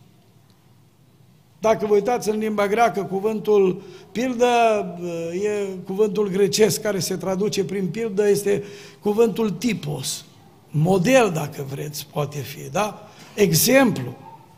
Dacă vă uitați în limba greacă, cuvântul pildă e cuvântul grecesc care se traduce prin pildă, este cuvântul tipos, model dacă vreți, poate fi, da? Exemplu.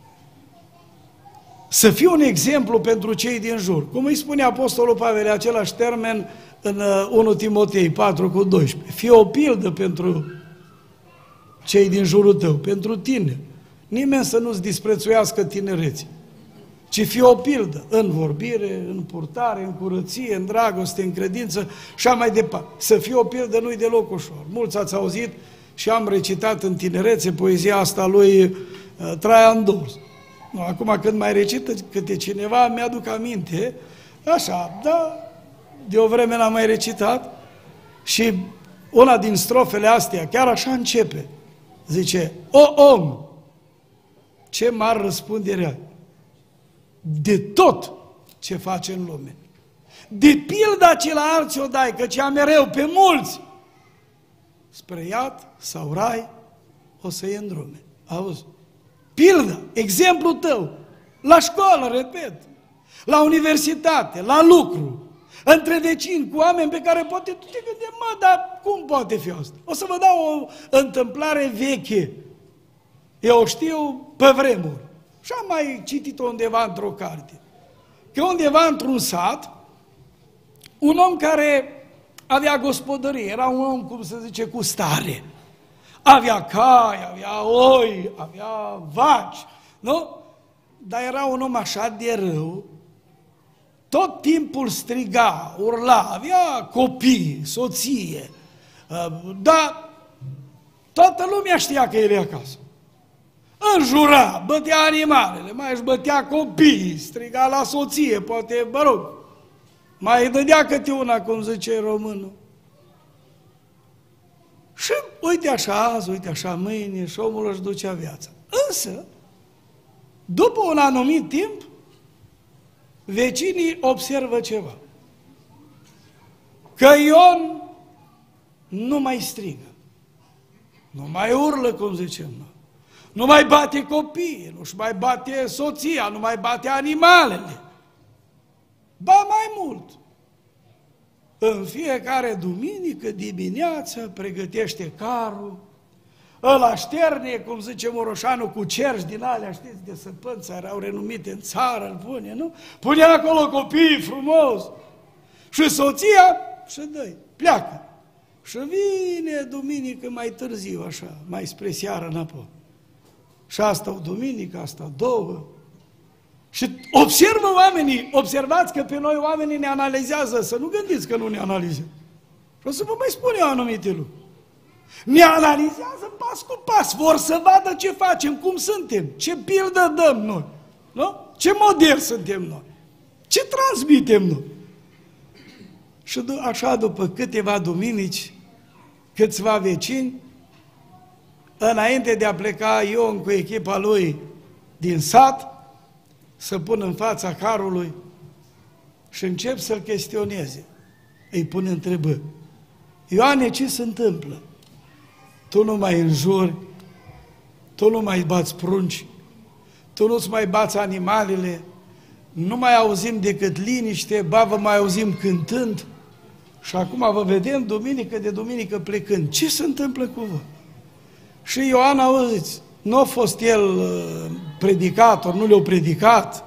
Să fie un exemplu pentru cei din jur. Cum îi spune Apostolul Pavel, același termen în întâi Timotei patru cu doisprezece. Fie o pildă pentru cei din jurul tău, pentru tine. Nimeni să nu-ți disprețuiască tinereții, ci fie o pildă în vorbire, în purtare, în curăție, în dragoste, în credință și așa mai departe. Să fie o pildă nu-i deloc ușor. Mulți ați auzit și am recitat în tinerețe poezia asta lui uh, Traian Dors. Nu, acum când mai recită câte cineva, mi-aduc aminte, așa, da, de o vreme l-am mai recitat și una din strofele astea, chiar așa începe, zice: o om, ce mare răspundere ai de tot ce face în lume. De pilda ce la alții o dai, că cea mereu pe mulți, spre iad sau rai o să iei în drume. Auzi? Pilda, exemplul tău, la școală, repet, la universitate, la lucru, între vecini, cu oameni pe care poate tu te gândești, mă, dar cum poate fi asta? O să vă dau o întâmplare veche. Eu o știu pe vremuri. Și am mai citit-o undeva într-o carte. Că undeva într-un sat, un om care avea gospodărie, era un om, cum se zice, cu stare. Avea cai, avea oi, avea vaci, nu? Dar era un om așa de rău, tot timpul striga, urla, avea copii, soție, dar toată lumea știa că el e acasă. Înjura, bătea animalele, mai își bătea copiii, striga la soție, poate, mă rog, mai dădea câte una, cum zice românul. Și uite așa azi, uite așa mâine, și omul își ducea viața. Însă, după un anumit timp, vecinii observă ceva. Că Ion nu mai strigă, nu mai urlă, cum zicem noi. Nu mai bate copiii, nu-și mai bate soția, nu mai bate animalele. Ba mai mult, în fiecare duminică dimineață pregătește carul, ăla șterne, cum zice Moroșanu, cu cerci din alea, știți, de săpânță, erau renumite în țară, îl pune, nu? Pune acolo copiii frumos și soția și dă-i, pleacă. Și vine duminică mai târziu, așa, mai spre seară înapoi. Și asta o duminică, asta două. Și observă oamenii, observați că pe noi oamenii ne analizează, să nu gândiți că nu ne analizează. Și o să vă mai spun eu anumite lucruri. Ne analizează pas cu pas, vor să vadă ce facem, cum suntem, ce pildă dăm noi, nu? Ce model suntem noi, ce transmitem noi. Și așa, după câteva duminici, câțiva vecini, înainte de a pleca Ion cu echipa lui din sat, să pun în fața carului și încep să-l chestioneze. Îi pun întrebări. Ioane, ce se întâmplă? Tu nu mai înjuri, tu nu mai bați prunci, tu nu-ți mai bați animalele, nu mai auzim decât liniște, ba vă mai auzim cântând și acum vă vedem duminică de duminică plecând. Ce se întâmplă cu voi? Și Ioan, auziți, nu a fost el predicator, nu le-au predicat,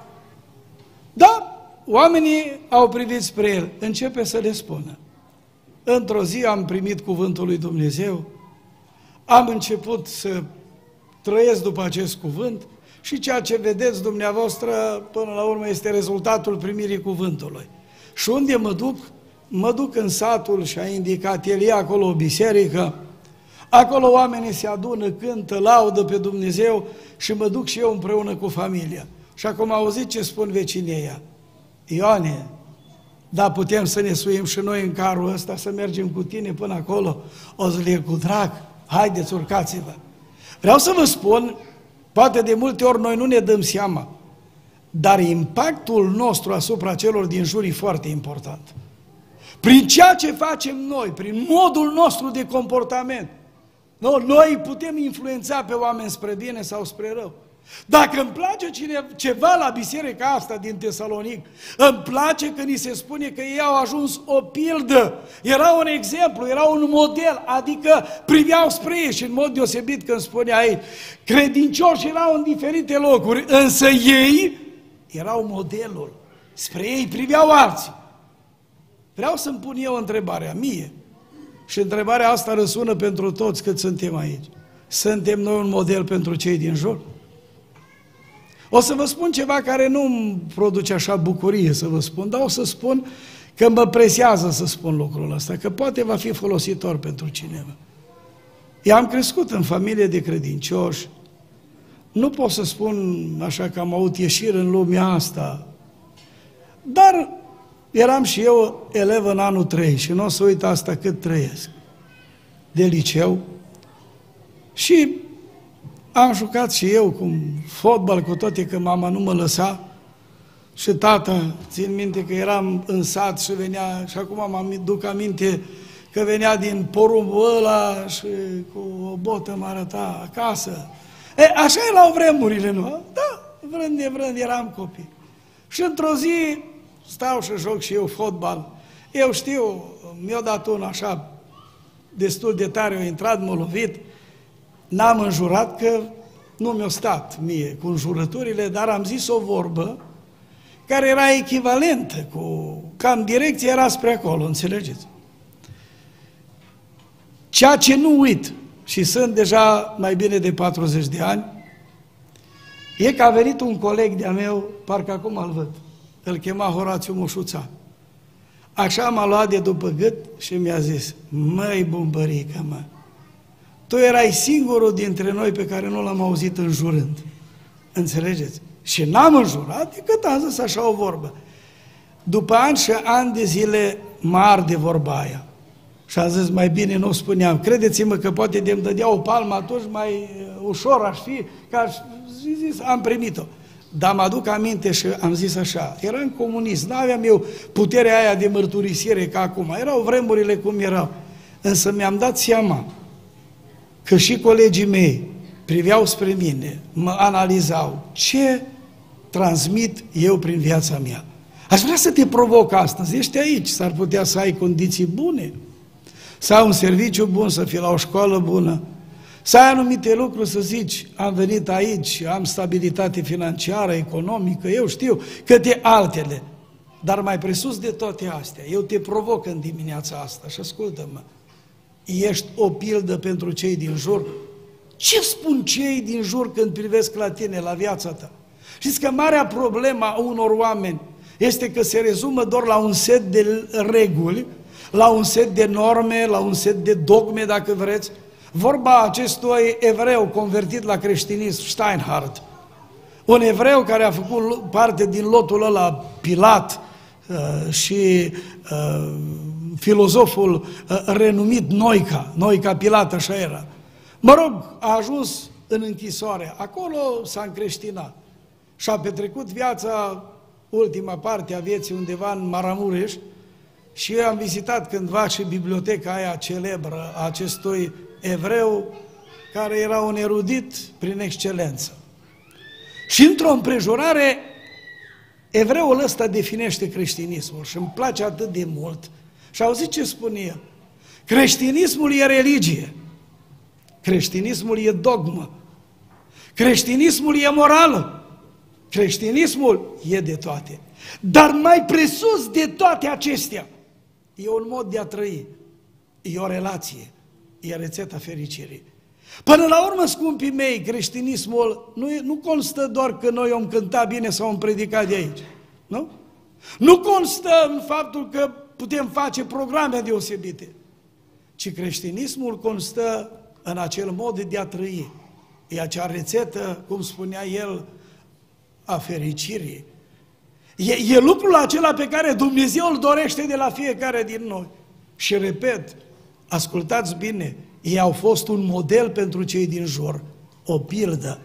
dar oamenii au privit spre el, începe să le spună. Într-o zi am primit cuvântul lui Dumnezeu, am început să trăiesc după acest cuvânt și ceea ce vedeți dumneavoastră până la urmă este rezultatul primirii cuvântului. Și unde mă duc? Mă duc în satul și a indicat el, e acolo o biserică, acolo oamenii se adună, cântă, laudă pe Dumnezeu și mă duc și eu împreună cu familia. Și acum auziți ce spun vecinii ăia. Ioane, da, putem să ne suim și noi în carul ăsta, să mergem cu tine până acolo? O să le cu drag, haideți, urcați-vă. Vreau să vă spun, poate de multe ori noi nu ne dăm seama, dar impactul nostru asupra celor din jur e foarte important. Prin ceea ce facem noi, prin modul nostru de comportament, noi putem influența pe oameni spre bine sau spre rău. Dacă îmi place cine, ceva la biserica asta din Tesalonic, îmi place că ni se spune că ei au ajuns o pildă, era un exemplu, era un model, adică priveau spre ei și în mod deosebit când spunea aici, credincioși erau în diferite locuri, însă ei erau modelul, spre ei priveau alții. Vreau să-mi pun eu întrebarea mie și întrebarea asta răsună pentru toți cât suntem aici. Suntem noi un model pentru cei din jur? O să vă spun ceva care nu îmi produce așa bucurie să vă spun, dar o să spun că mă presează să spun lucrul ăsta, că poate va fi folositor pentru cineva. Eu am crescut în familie de credincioși, nu pot să spun așa că am avut ieșiri în lumea asta, dar eram și eu elev în anul trei și nu o să uit asta cât trăiesc, de liceu, și am jucat și eu cu fotbal, cu toate că mama nu mă lăsa și tata, țin minte că eram în sat și venea, și acum mă duc aminte că venea din porumbul ăla și cu o botă mă arăta acasă. E, așa erau vremurile, nu? Da, vrând de vrând eram copii. Și într-o zi stau și joc și eu fotbal. Eu știu, mi-a dat un așa destul de tare, a intrat, m-a lovit. N-am înjurat că nu mi-a stat mie cu înjurăturile, dar am zis o vorbă care era echivalentă, cu cam direcția era spre acolo, înțelegeți? Ceea ce nu uit, și sunt deja mai bine de patruzeci de ani, e că a venit un coleg de-a meu, parcă acum îl văd, îl chema Horațiu Mușuța. Așa m-a luat de după gât și mi-a zis, măi bumbărică, mă, tu erai singurul dintre noi pe care nu l-am auzit înjurând. Înțelegeți? Și n-am înjurat decât am zis așa o vorbă. După ani și ani de zile mă arde vorba aia. Și am zis, mai bine nu o spuneam. Credeți-mă că poate de-mi dădea o palmă, atunci mai ușor aș fi, că aș zis, am primit-o. Dar mă aduc aminte și am zis așa, eram comunist, n-aveam eu puterea aia de mărturisire ca acum, erau vremurile cum erau. Însă mi-am dat seama că și colegii mei priveau spre mine, mă analizau, ce transmit eu prin viața mea. Aș vrea să te provoc astăzi, ești aici, s-ar putea să ai condiții bune, să ai un serviciu bun, să fii la o școală bună, să ai anumite lucruri, să zici, am venit aici, am stabilitate financiară, economică, eu știu, câte altele. Dar mai presus de toate astea, eu te provoc în dimineața asta și ascultă-mă, ești o pildă pentru cei din jur? Ce spun cei din jur când privesc la tine, la viața ta? Știți că marea problemă a unor oameni este că se rezumă doar la un set de reguli, la un set de norme, la un set de dogme, dacă vreți. Vorba acestui evreu convertit la creștinism, Steinhardt, un evreu care a făcut parte din lotul ăla Pilat uh, și uh, filozoful uh, renumit Noica, Noica Pilat, așa era. Mă rog, a ajuns în închisoare, acolo s-a încreștinat și a petrecut viața, ultima parte a vieții undeva în Maramureș și eu am vizitat cândva și biblioteca aia celebră a acestui evreu care era un erudit prin excelență. Și într-o împrejurare, evreul ăsta definește creștinismul și îmi place atât de mult. Și auziți ce spune el? Creștinismul e religie, creștinismul e dogmă, creștinismul e morală, creștinismul e de toate. Dar mai presus de toate acestea, e un mod de a trăi, e o relație, e rețeta fericirii. Până la urmă, scumpii mei, creștinismul nu, nu constă doar că noi om cânta bine sau om predica de aici, nu? Nu constă în faptul că putem face programe deosebite, ci creștinismul constă în acel mod de a trăi. E acea rețetă, cum spunea el, a fericirii. E, e lucrul acela pe care Dumnezeu îl dorește de la fiecare din noi. Și repet, ascultați bine, ei au fost un model pentru cei din jur, o pildă.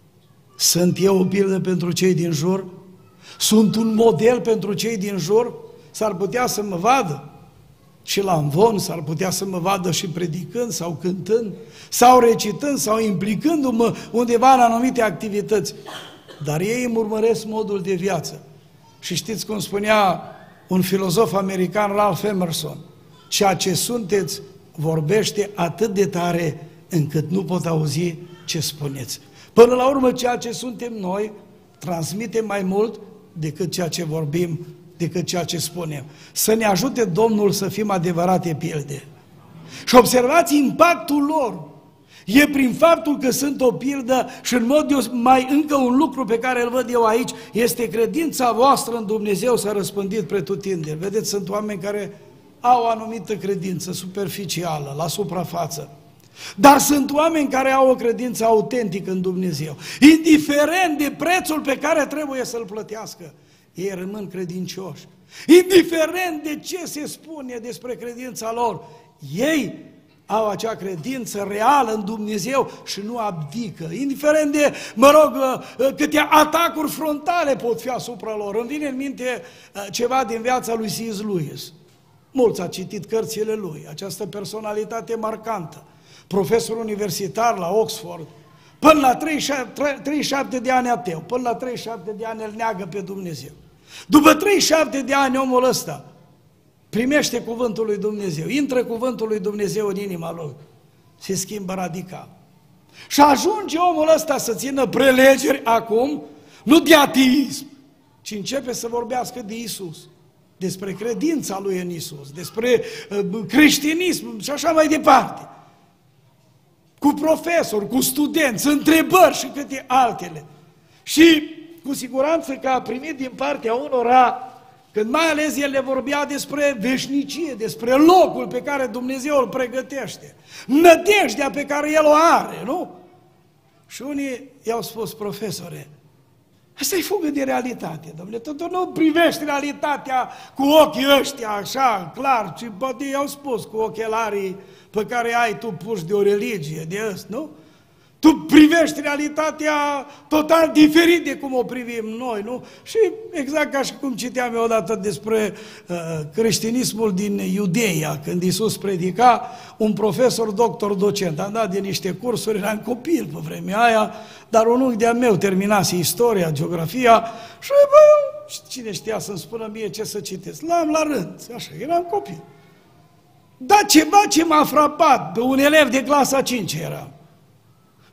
Sunt eu o pildă pentru cei din jur? Sunt un model pentru cei din jur? S-ar putea să mă vadă și la învon, s-ar putea să mă vadă și predicând sau cântând, sau recitând, sau implicându-mă undeva în anumite activități. Dar ei îmi urmăresc modul de viață. Și știți cum spunea un filozof american, Ralph Emerson, ceea ce sunteți vorbește atât de tare încât nu pot auzi ce spuneți. Până la urmă, ceea ce suntem noi transmite mai mult decât ceea ce vorbim, decât ceea ce spunem. Să ne ajute Domnul să fim adevărate pilde. Și observați impactul lor. E prin faptul că sunt o pildă și în mod deos, mai încă un lucru pe care îl văd eu aici, este credința voastră în Dumnezeu s-a răspândit pretutindeni. Vedeți, sunt oameni care au o anumită credință superficială, la suprafață. Dar sunt oameni care au o credință autentică în Dumnezeu. Indiferent de prețul pe care trebuie să-l plătească, ei rămân credincioși. Indiferent de ce se spune despre credința lor, ei au acea credință reală în Dumnezeu și nu abdică. Indiferent de, mă rog, câte atacuri frontale pot fi asupra lor. Îmi vine în minte ceva din viața lui C S Lewis. Mulți au citit cărțile lui, această personalitate marcantă. Profesor universitar la Oxford, până la treizeci și șapte de ani ateu, până la treizeci și șapte de ani îl neagă pe Dumnezeu. După treizeci și șapte de ani omul ăsta primește cuvântul lui Dumnezeu, intră cuvântul lui Dumnezeu în inima lui, se schimbă radical. Și ajunge omul ăsta să țină prelegeri acum, nu de ateism, ci începe să vorbească de Iisus, despre credința lui în Iisus, despre uh, creștinism și așa mai departe. Cu profesori, cu studenți, întrebări și câte altele. Și cu siguranță că a primit din partea unora, când mai ales el le vorbea despre veșnicie, despre locul pe care Dumnezeu îl pregătește, nădejdea pe care el o are, nu? Și unii i-au spus, profesore, asta e fugă de realitate, domnule, tot nu privești realitatea cu ochii ăștia așa, clar, ci poate i-au spus cu ochelarii pe care ai tu puși de o religie, de ăsta, nu? Tu privești realitatea total diferit de cum o privim noi, nu? Și exact ca și cum citeam eu odată despre uh, creștinismul din Iudeia, când Iisus predica, un profesor, doctor, docent, am dat de niște cursuri, eram copil pe vremea aia, dar un unchi de-a meu terminase istoria, geografia și bă, cine știa să-mi spună mie ce să citesc? L-am la rând, așa, eram copil. Dar ceva ce m-a frapat, pe un elev de clasa a cincea eram.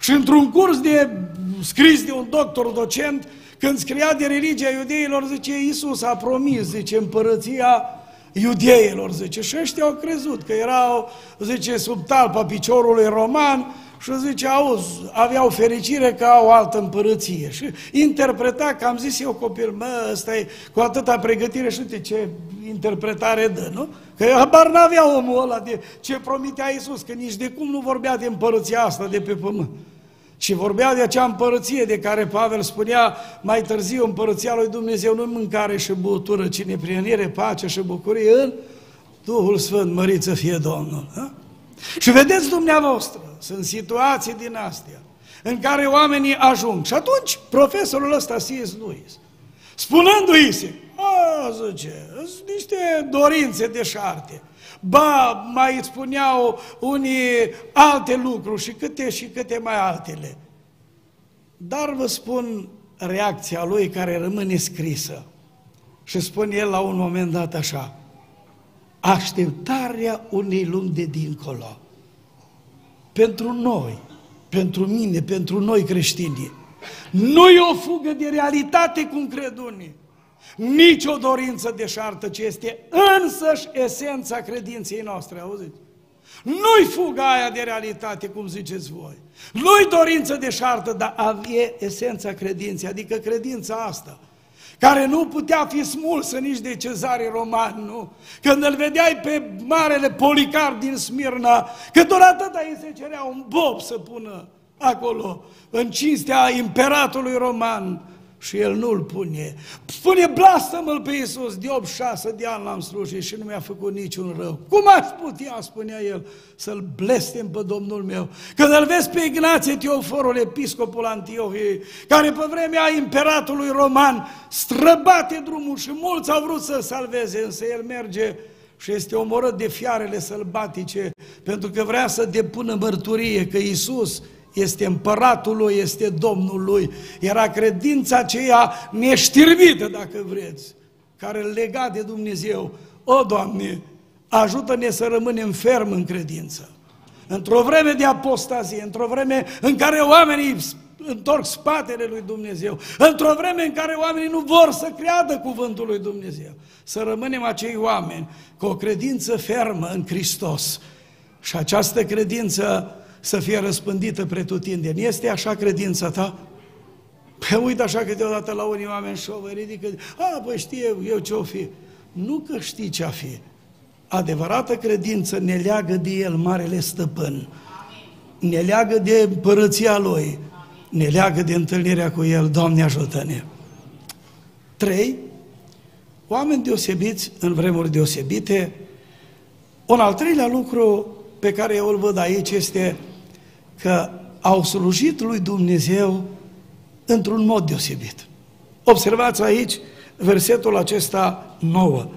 Și într-un curs de scris de un doctor docent, când scria de religia iudeilor, zice, Iisus a promis, zice, împărăția iudeilor, zice, și ăștia au crezut că erau, zice, sub talpa piciorului roman și zice, auzi, aveau fericire că au altă împărăție. Și interpreta, că am zis eu copil, mă, ăsta e cu atâta pregătire și uite ce interpretare dă, nu? Că habar n-avea omul ăla de ce promitea Iisus, că nici de cum nu vorbea de împărăția asta de pe pământ. Și vorbea de acea împărăție de care Pavel spunea mai târziu, împărăția lui Dumnezeu nu mâncare și băutură, ci neprienire, pace și bucurie în Duhul Sfânt, mărit să fie Domnul. Ha? Și vedeți dumneavoastră, sunt situații din astea în care oamenii ajung. Și atunci profesorul ăsta, C S Lewis, spunându-i se, a, zice, sunt niște dorințe deșarte. Ba, mai spuneau unii alte lucruri și câte și câte mai altele. Dar vă spun reacția lui care rămâne scrisă. Și spune el la un moment dat așa, așteptarea unei lumi de dincolo. Pentru noi, pentru mine, pentru noi creștini, nu e o fugă de realitate cum cred unii. Nici o dorință deșartă, ci este însăși esența credinței noastre, auziți? Nu-i fuga aia de realitate, cum ziceți voi. Nu-i dorință deșartă, dar e esența credinței, adică credința asta, care nu putea fi smulsă nici de cezarii romani, nu? Când îl vedeai pe marele Policarp din Smirna, că doar atâta îi se cerea un bob să pună acolo, în cinstea imperatorului roman, și el nu-l pune. Spune, blastă-mă-l pe Iisus, de optzeci și șase de ani l-am slujit și nu mi-a făcut niciun rău. Cum aș putea, spunea el, să-l blestem pe Domnul meu? Când îl vezi pe Ignație Teoforul, episcopul Antiohiei, care pe vremea imperatorului roman străbate drumul și mulți au vrut să-l salveze, însă el merge și este omorât de fiarele sălbatice, pentru că vrea să depună mărturie că Iisus este împăratul lui, este Domnul lui. Era credința aceea neștirbită, dacă vreți, care îl lega de Dumnezeu. O, Doamne, ajută-ne să rămânem ferm în credință. Într-o vreme de apostazie, într-o vreme în care oamenii întorc spatele lui Dumnezeu, într-o vreme în care oamenii nu vor să creadă cuvântul lui Dumnezeu, să rămânem acei oameni cu o credință fermă în Hristos. Și această credință să fie răspândită pretutindeni. Este așa credința ta? Păi uite așa câteodată la unii oameni și o ridică, a, păi știu eu ce-o fi. Nu că știi ce-a fi. Adevărată credință ne leagă de El, Marele Stăpân. Ne leagă de împărăția Lui. Ne leagă de întâlnirea cu El. Doamne, ajută-ne! Trei, oameni deosebiți în vremuri deosebite. Un al treilea lucru pe care eu îl văd aici este că au slujit lui Dumnezeu într-un mod deosebit. Observați aici versetul acesta nouă.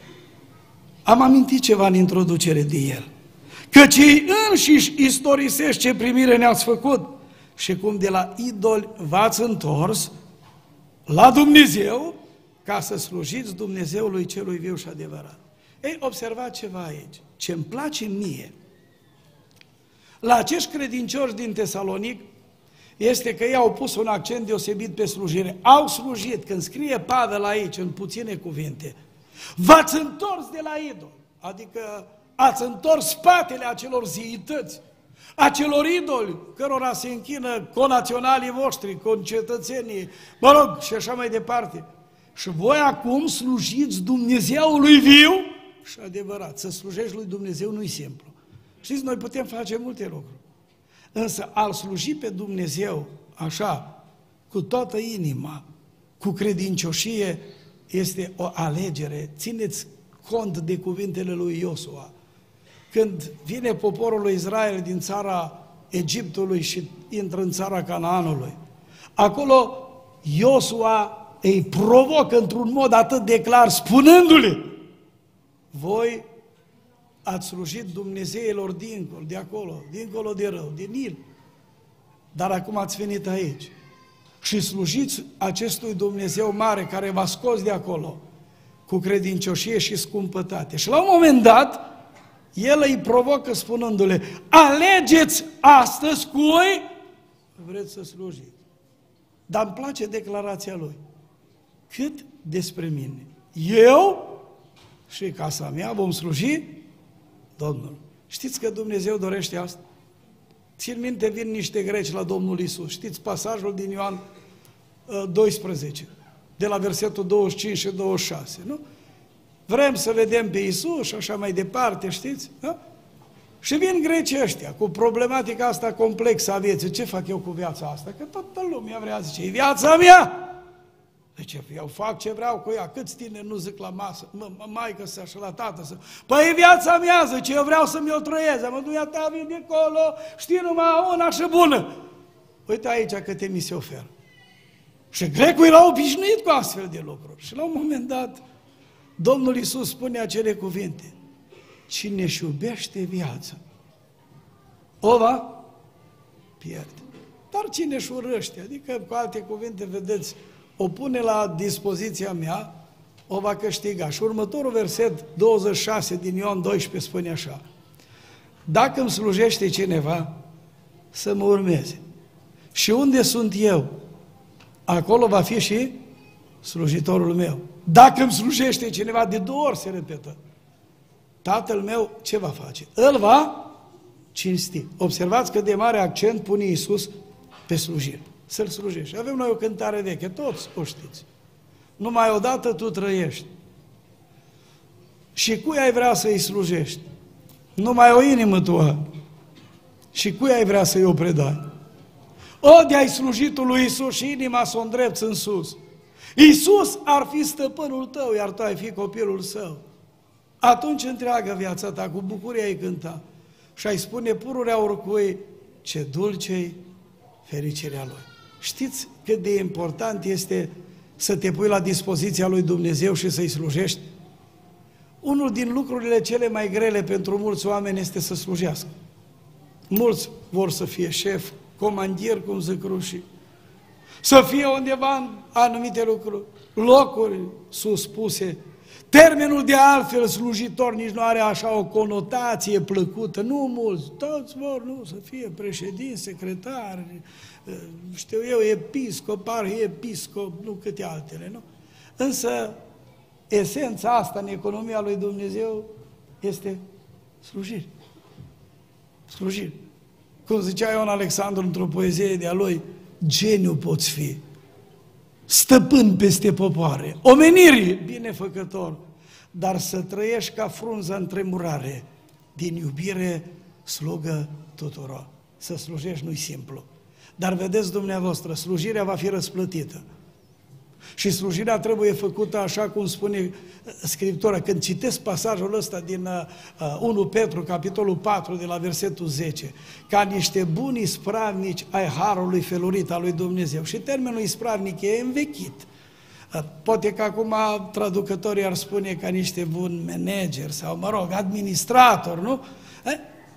Am amintit ceva în introducere de el. Căci ei înșiși istorisesc ce primire ne-ați făcut și cum de la idoli v-ați întors la Dumnezeu ca să slujiți Dumnezeului celui viu și adevărat. Ei, observați ceva aici. Ce-mi place mie la acești credincioși din Tesalonic este că ei au pus un accent deosebit pe slujire. Au slujit, când scrie Pavel aici, în puține cuvinte, v-ați întors de la idol, adică ați întors spatele acelor zeități, acelor idoli cărora se închină conaționalii voștri, concetățenii, mă rog, și așa mai departe. Și voi acum slujiți Dumnezeului viu și adevărat. Să slujești lui Dumnezeu nu-i simplu. Știți, noi putem face multe lucruri, însă al sluji pe Dumnezeu așa, cu toată inima, cu credincioșie, este o alegere. Țineți cont de cuvintele lui Iosua. Când vine poporul lui Israel din țara Egiptului și intră în țara Canaanului, acolo Iosua îi provocă într-un mod atât de clar, spunându-le, voi ați slujit Dumnezeilor dincolo, de acolo, dincolo de rău, de Nil, dar acum ați venit aici și slujiți acestui Dumnezeu mare care v-a scos de acolo cu credincioșie și scumpătate. Și la un moment dat, el îi provocă spunându-le, alegeți astăzi cui vreți să slujiți. Dar îmi place declarația lui. Cât despre mine? Eu și casa mea vom sluji Domnul. Știți că Dumnezeu dorește asta? Țin minte, vin niște greci la Domnul Iisus. Știți pasajul din Ioan doisprezece, de la versetul douăzeci și cinci și douăzeci și șase, nu? Vrem să vedem pe Iisus și așa mai departe, știți? Da? Și vin grecii ăștia cu problematica asta complexă a vieții. Ce fac eu cu viața asta? Că toată lumea vrea, zice, e viața mea! Deci eu fac ce vreau cu ea. Câți tineri nu zic la masă, mă, maică să și la tată să... Păi e viața mea, zice, eu vreau să mi-o trăiesc. Mă duia ta, vin de acolo, știi numai una și bună. Uite aici câte mi se oferă. Și grecul era obișnuit cu astfel de lucruri. Și la un moment dat, Domnul Iisus spune acele cuvinte. Cine își iubește viața, o va pierde. Dar cine își urăște, adică cu alte cuvinte, vedeți, o pune la dispoziția mea, o va câștiga. Și următorul verset, douăzeci și șase din Ioan doisprezece, spune așa. Dacă îmi slujește cineva, să mă urmeze. Și unde sunt eu, acolo va fi și slujitorul meu. Dacă îmi slujește cineva, de două ori se repetă. Tatăl meu ce va face? Îl va cinsti. Observați că de mare accent pune Iisus pe slujire. Să-L slujești. Avem noi o cântare veche, toți o știți. Numai odată tu trăiești. Și cui ai vrea să-i slujești? Numai o inimă tu ai. Și cui ai vrea să-i o predai? O, de-ai slujitul lui Iisus și inima s-o îndrepți în sus. Iisus ar fi stăpânul tău, iar tu ai fi copilul său. Atunci întreagă viața ta, cu bucurie ai cânta și ai spune pururea oricui, ce dulce-i fericirea lui. Știți cât de important este să te pui la dispoziția lui Dumnezeu și să-i slujești? Unul din lucrurile cele mai grele pentru mulți oameni este să slujească. Mulți vor să fie șef, comandier, cum zic rușii, să fie undeva în anumite lucruri, locuri suspuse. Termenul de altfel slujitor nici nu are așa o conotație plăcută, nu mulți, toți vor, nu, să fie președinți, secretari, știu eu, episcop, arhiepiscop, nu câte altele, nu? Însă, esența asta în economia lui Dumnezeu este slujire. Slujire. Cum zicea Ion Alexandru într-o poezie de-a lui, geniu poți fi, stăpân peste popoare, omenire, binefăcător, dar să trăiești ca frunza în tremurare, din iubire, slugă tuturor. Să slujești nu-i simplu. Dar vedeți dumneavoastră, slujirea va fi răsplătită. Și slujirea trebuie făcută așa cum spune Scriptura. Când citesc pasajul ăsta din uh, unu Petru, capitolul patru, de la versetul zece, ca niște buni ispravnici ai harului felurit al lui Dumnezeu. Și termenul ispravnic e învechit. Uh, poate că acum traducătorii ar spune ca niște buni manageri sau, mă rog, administratori, nu? Eh?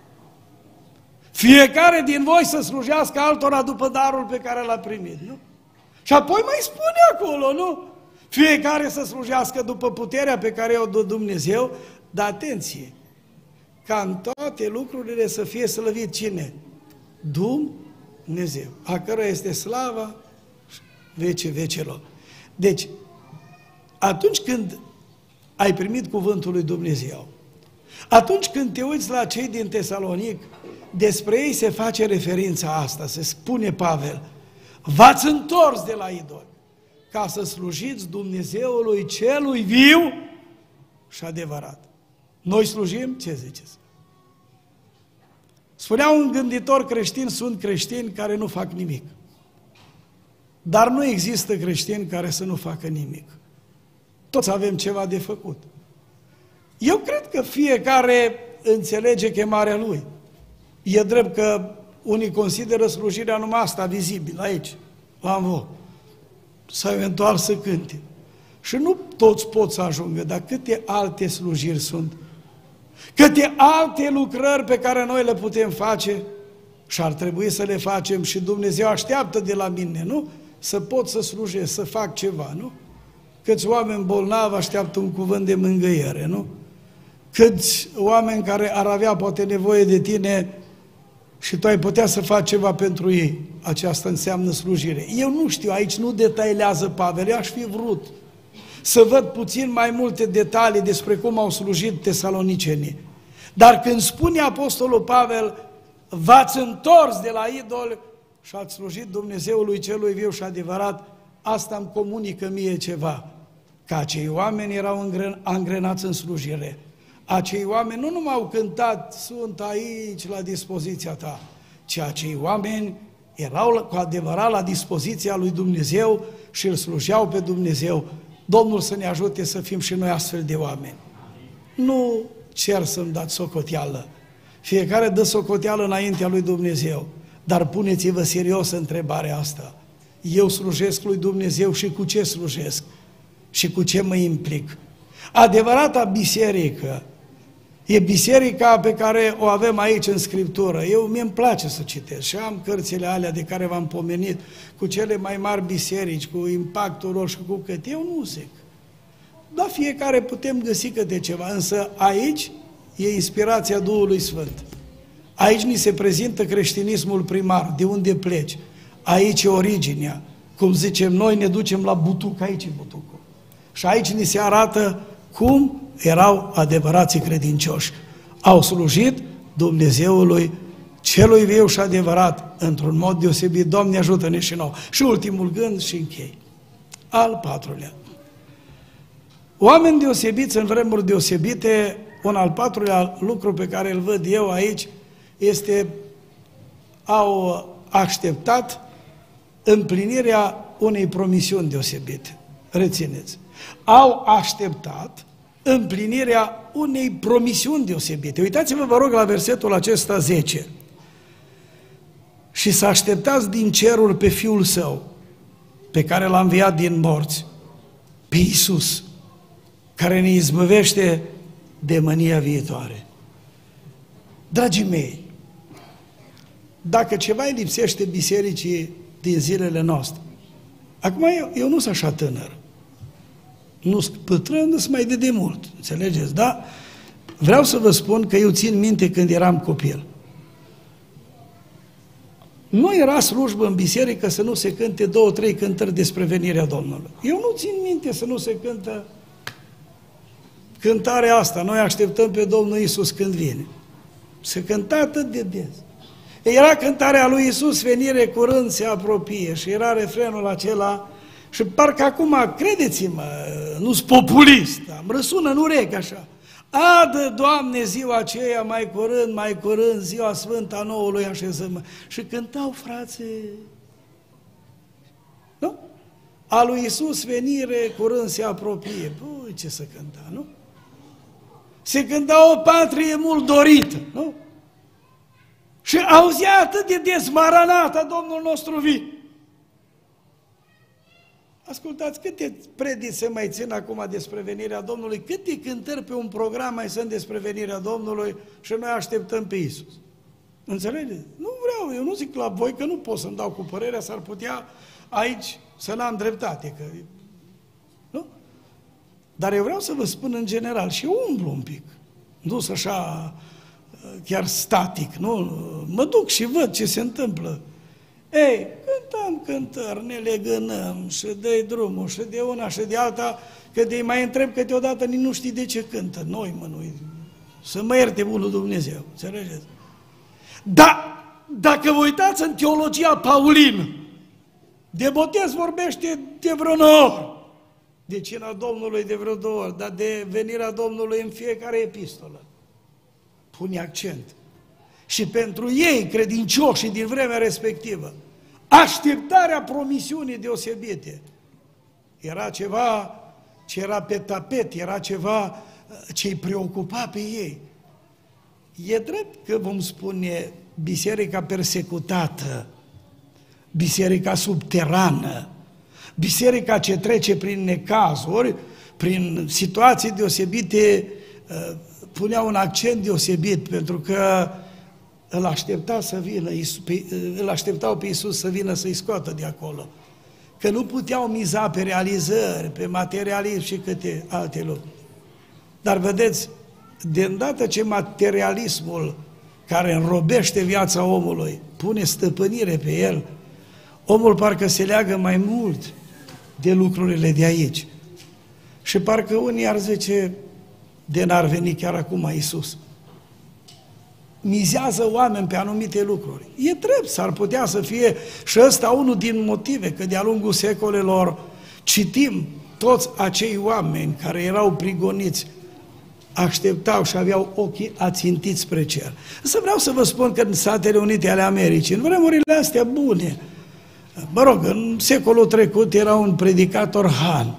Fiecare din voi să slujească altora după darul pe care l-a primit, nu? Și apoi mai spune acolo, nu? Fiecare să slujească după puterea pe care o dă Dumnezeu, dar atenție, ca în toate lucrurile să fie slăvit cine? Dumnezeu, a căruia este slava vece vecelor. Deci, atunci când ai primit cuvântul lui Dumnezeu, atunci când te uiți la cei din Tesalonic, despre ei se face referința asta, se spune Pavel, v-ați întors de la idoli ca să slujiți Dumnezeului celui viu și adevărat. Noi slujim? Ce ziceți? Spunea un gânditor creștin, sunt creștini care nu fac nimic. Dar nu există creștini care să nu facă nimic. Toți avem ceva de făcut. Eu cred că fiecare înțelege chemarea lui. E drept că unii consideră slujirea numai asta vizibilă aici, la învol, sau eventual să cânte. Și nu toți pot să ajungă, dar câte alte slujiri sunt, câte alte lucrări pe care noi le putem face și ar trebui să le facem și Dumnezeu așteaptă de la mine, nu? Să pot să slujesc, să fac ceva, nu? Câți oameni bolnavi așteaptă un cuvânt de mângâiere, nu? Câți oameni care ar avea poate nevoie de tine și tu ai putea să faci ceva pentru ei. Aceasta înseamnă slujire. Eu nu știu, aici nu detailează Pavel, eu aș fi vrut să văd puțin mai multe detalii despre cum au slujit tesalonicenii. Dar când spune Apostolul Pavel, v-ați întors de la idol și ați slujit Dumnezeului celui viu și adevărat, asta îmi comunică mie ceva, că acei oameni erau angrenați în slujire. Acei oameni nu numai au cântat, sunt aici la dispoziția ta, ci acei oameni erau cu adevărat la dispoziția lui Dumnezeu și îl slujeau pe Dumnezeu. Domnul să ne ajute să fim și noi astfel de oameni. Nu cer să-mi dați socoteală. Fiecare dă socoteală înaintea lui Dumnezeu. Dar puneți-vă serios întrebarea asta. Eu slujesc lui Dumnezeu și cu ce slujesc? Și cu ce mă implic? Adevărata biserică e biserica pe care o avem aici în Scriptură. Eu mie îmi place să citesc și am cărțile alea de care v-am pomenit, cu cele mai mari biserici, cu impactul lor și cu cât. Eu nu zic. Da, fiecare putem găsi câte ceva, însă aici e inspirația Duhului Sfânt. Aici ni se prezintă creștinismul primar, de unde pleci. Aici e originea. Cum zicem noi, ne ducem la butuc, aici e butucul. Și aici ni se arată cum erau adevărații credincioși. Au slujit Dumnezeului celui viu și adevărat, într-un mod deosebit. Doamne, ajută-ne și nouă. Și ultimul gând și închei. Al patrulea. Oameni deosebiți în vremuri deosebite, un al patrulea lucru pe care îl văd eu aici este, au așteptat împlinirea unei promisiuni deosebite. Rețineți. Au așteptat împlinirea unei promisiuni deosebite. Uitați-vă, vă rog, la versetul acesta zece. Și să așteptați din cerul pe Fiul Său, pe care L-a înviat din morți, pe Iisus, care ne izbăvește de mânia viitoare. Dragii mei, dacă ceva îi lipsește bisericii din zilele noastre, acum eu, eu nu sunt așa tânăr, nu sunt bătrân, sunt mai de demult, înțelegeți, da? Vreau să vă spun că eu țin minte când eram copil. Nu era slujbă în biserică să nu se cânte două, trei cântări despre venirea Domnului. Eu nu țin minte să nu se cântă cântarea asta, noi așteptăm pe Domnul Iisus când vine. Se cânta atât de des. Era cântarea lui Iisus, venire curând se apropie, și era refrenul acela, și parcă acum, credeți-mă, nu sunt populist, îmi răsună în urechi așa. Adă, Doamne, ziua aceea mai curând, mai curând, ziua sfântă a noului așezământ. Și cântau, frații, nu? A lui Iisus venire curând se apropie. Păi, ce să cânta, nu? Se cânta o patrie mult dorită, nu? Și auzea atât de des, Maranata, Domnul nostru vii. Ascultați, câte predici se mai țin acum despre venirea Domnului, câte cântări pe un program mai sunt despre venirea Domnului și noi așteptăm pe Iisus. Înțelegeți? Nu vreau, eu nu zic la voi că nu pot să-mi dau cu părerea, s-ar putea aici să n-am dreptate, că, nu? Dar eu vreau să vă spun în general, și eu umblu un pic, nu sunt așa chiar static, nu? Mă duc și văd ce se întâmplă. Ei, cântăm cântări, ne legănăm și dă-i drumul și de una și de alta, că de-i mai întreb câteodată, nici nu știi de ce cântă. Noi, mă, noi, să mă ierte bunul Dumnezeu, înțelegeți? Dar, dacă vă uitați în teologia paulină, de botez vorbește de vreo nouă ori, de cina Domnului de vreo două ori, dar de venirea Domnului în fiecare epistolă. Pune accent. Și pentru ei, credincioșii din vremea respectivă, așteptarea promisiunii deosebite era ceva ce era pe tapet, era ceva ce îi preocupa pe ei. E drept că vom spune biserica persecutată, biserica subterană, biserica ce trece prin necazuri, prin situații deosebite, punea un accent deosebit, pentru că îl aștepta să vină, îl așteptau pe Iisus să vină să-i scoată de acolo. Că nu puteau miza pe realizări, pe materialism și câte alte lucruri. Dar vedeți, de îndată ce materialismul care înrobește viața omului, pune stăpânire pe el, omul parcă se leagă mai mult de lucrurile de aici. Și parcă unii ar zice, de n-ar veni chiar acum Iisus. Mizează oameni pe anumite lucruri. E drept, s-ar putea să fie și ăsta unul din motive, că de-a lungul secolelor citim toți acei oameni care erau prigoniți, așteptau și aveau ochii ațintiți spre cer. Însă vreau să vă spun că în Statele Unite ale Americii, în vremurile astea bune, mă rog, în secolul trecut era un predicator Han.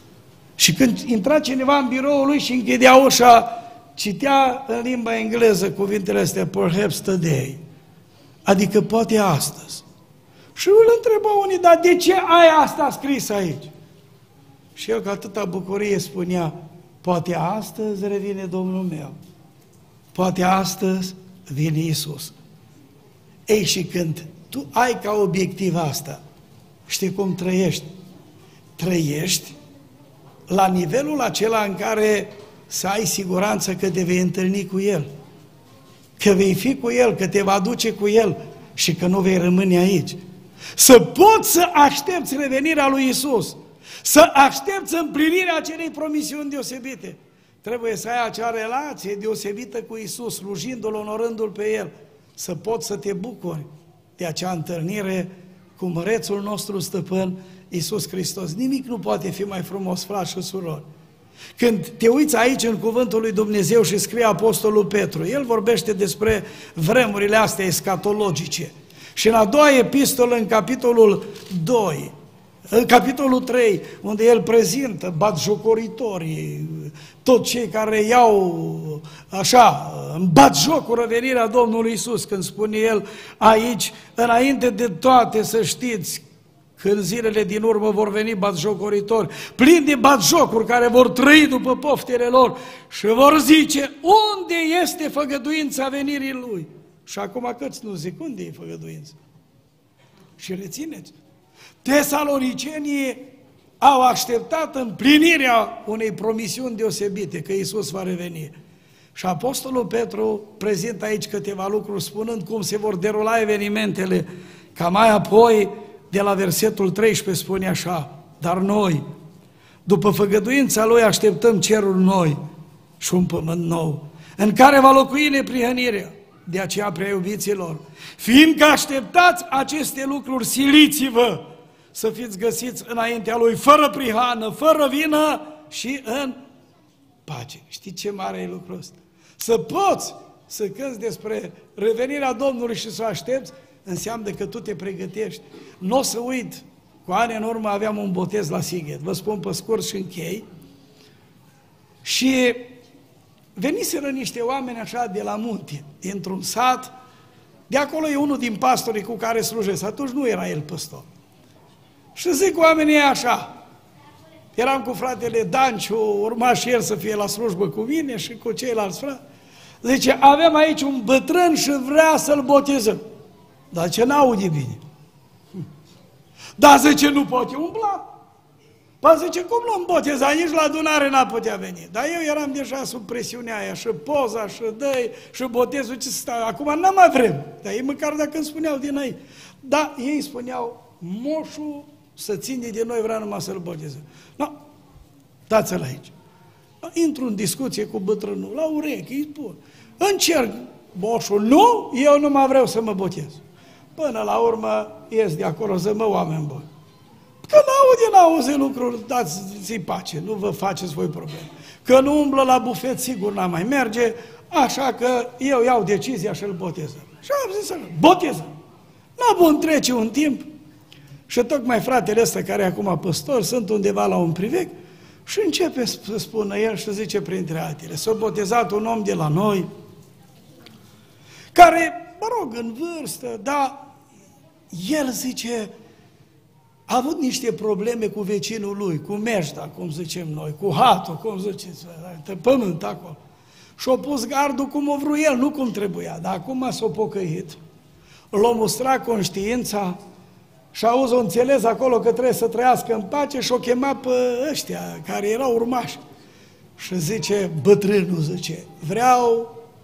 Și când intra cineva în biroul lui și închidea ușa, citea în limba engleză cuvintele astea, perhaps today, adică poate astăzi. Și îl întreba unii, dar de ce ai asta scris aici? Și eu cu atâta bucurie spunea, poate astăzi revine Domnul meu, poate astăzi vine Iisus. Ei, și când tu ai ca obiectiv asta, știi cum trăiești? Trăiești la nivelul acela în care să ai siguranță că te vei întâlni cu El, că vei fi cu El, că te va duce cu El și că nu vei rămâne aici. Să poți să aștepți revenirea lui Iisus, să aștepți împlinirea acelei promisiuni deosebite. Trebuie să ai acea relație deosebită cu Iisus, slujindu-L, onorându-L pe El, să poți să te bucuri de acea întâlnire cu mărețul nostru stăpân, Iisus Hristos. Nimic nu poate fi mai frumos, frați și surori. Când te uiți aici în cuvântul lui Dumnezeu și scrie Apostolul Petru, el vorbește despre vremurile astea escatologice. Și în a doua epistolă, în capitolul doi, în capitolul trei, unde el prezintă batjocoritorii, toți cei care iau așa, în batjocură venirea Domnului Iisus, când spune el aici, înainte de toate să știți că în zilele din urmă vor veni batjocoritori, plini de batjocuri care vor trăi după poftele lor și vor zice, unde este făgăduința venirii Lui? Și acum câți nu zic, unde e făgăduința? Și rețineți, tesalonicenii au așteptat împlinirea unei promisiuni deosebite, că Iisus va reveni. Și Apostolul Petru prezintă aici câteva lucruri, spunând cum se vor derula evenimentele, ca mai apoi, de la versetul treisprezece, spune așa, dar noi, după făgăduința Lui, așteptăm cerul noi și un pământ nou, în care va locui neprihănirea. De aceea, prea iubiților, fiindcă așteptați aceste lucruri, siliți-vă să fiți găsiți înaintea Lui, fără prihană, fără vină și în pace. Știi ce mare e lucrul ăsta? Să poți să cânți despre revenirea Domnului și să o aștepți, înseamnă că tu te pregătești. Nu o să uit, cu ani în urmă aveam un botez la Sighet, vă spun pe scurt și închei, și veniseră niște oameni așa de la munte, dintr-un sat, de acolo e unul din pastorii cu care slujesc, atunci nu era el păstor. Și zic oamenii așa, eram cu fratele Danciu, urma și el să fie la slujbă cu mine și cu ceilalți frați, zice, avem aici un bătrân și vrea să-l botezăm. Dar ce n-aude bine? Dar zice, nu poate umbla. Păi zice, cum nu-mi boteza? Nici la adunare n-a putea veni. Dar eu eram deja sub presiunea aia, și poza, și dă și botezul, ce să stau. Acum n-am mai vrem. Dar ei măcar dacă îmi spuneau dinainte. Da, ei spuneau, moșul să ține de noi, vrea numai să-l botezăm. No, dați-l aici. No, intru în discuție cu bătrânul, la urechi, îi spun, încerc, moșul, nu, eu nu mai vreau să mă botez. Până la urmă, ies de acolo, să mă, oameni buni. Că n-aude, n-auze lucruri, dați-i pace, nu vă faceți voi probleme. Că nu umblă la bufet, sigur n-a mai merge, așa că eu iau decizia și îl botezăm. Și am zis, botezăm. La bun, trece un timp și tocmai fratele ăsta, care e acum păstor, sunt undeva la un privec și începe să spună el și zice printre altele, s-a botezat un om de la noi, care, mă rog, în vârstă, dar el zice, a avut niște probleme cu vecinul lui, cu meșta, cum zicem noi, cu hatul, cum ziceți, pe pământ acolo. Și-a pus gardul cum o vrut el, nu cum trebuia, dar acum s-a pocăit. L-a mustrat conștiința și auzi, o înțeles acolo că trebuie să trăiască în pace și o chema pe ăștia care erau urmași. Și zice, bătrânul, zice, vreau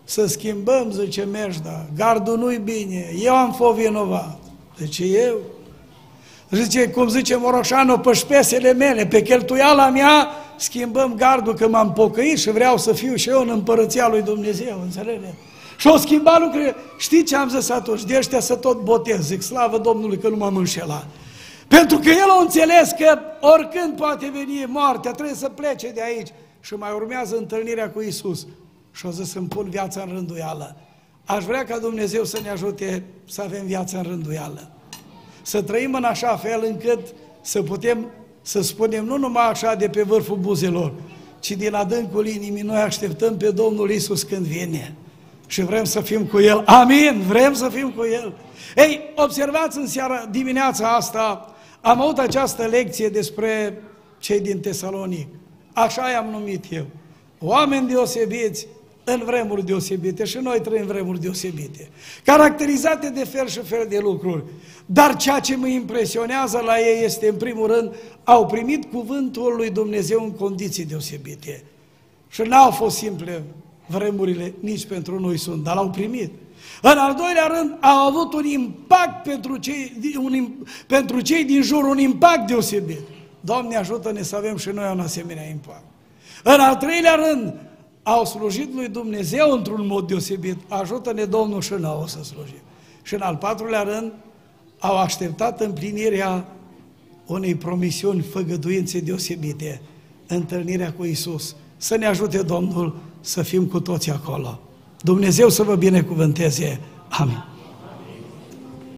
să schimbăm, zice Meșda, gardul nu-i bine, eu am fost vinovat. Zice, eu? Zice, cum zice Moroșanu, pe șpesele mele, pe cheltuiala mea, schimbăm gardul, că m-am pocăit și vreau să fiu și eu în împărăția lui Dumnezeu, înțelege? Și o schimba lucrurile. Știi ce am zis atunci? De ăștia să tot botez, zic, slavă Domnului că nu m-am înșelat. Pentru că el a înțeles că oricând poate veni moartea, trebuie să plece de aici. Și mai urmează întâlnirea cu Iisus. Și a zis, să-mi pun viața în rânduială. Aș vrea ca Dumnezeu să ne ajute să avem viața în rânduială. Să trăim în așa fel încât să putem să spunem nu numai așa de pe vârful buzelor, ci din adâncul inimii noi așteptăm pe Domnul Iisus când vine. Și vrem să fim cu El. Amin! Vrem să fim cu El. Ei, observați în seara, dimineața asta, am avut această lecție despre cei din Tesalonic. Așa i-am numit eu. Oameni deosebiți în vremuri deosebite și noi trăim vremuri deosebite, caracterizate de fel și fel de lucruri. Dar ceea ce mă impresionează la ei este, în primul rând, au primit cuvântul lui Dumnezeu în condiții deosebite. Și n-au fost simple vremurile, nici pentru noi sunt, dar l-au primit. În al doilea rând, au avut un impact pentru cei, un, pentru cei din jur, un impact deosebit. Doamne, ajută-ne să avem și noi un asemenea impact. În al treilea rând, au slujit lui Dumnezeu într-un mod deosebit. Ajută-ne, Domnul, și nouă să slujim. Și în al patrulea rând, au așteptat împlinirea unei promisiuni, făgăduințe deosebite, întâlnirea cu Iisus. Să ne ajute Domnul să fim cu toți acolo. Dumnezeu să vă binecuvânteze. Amin.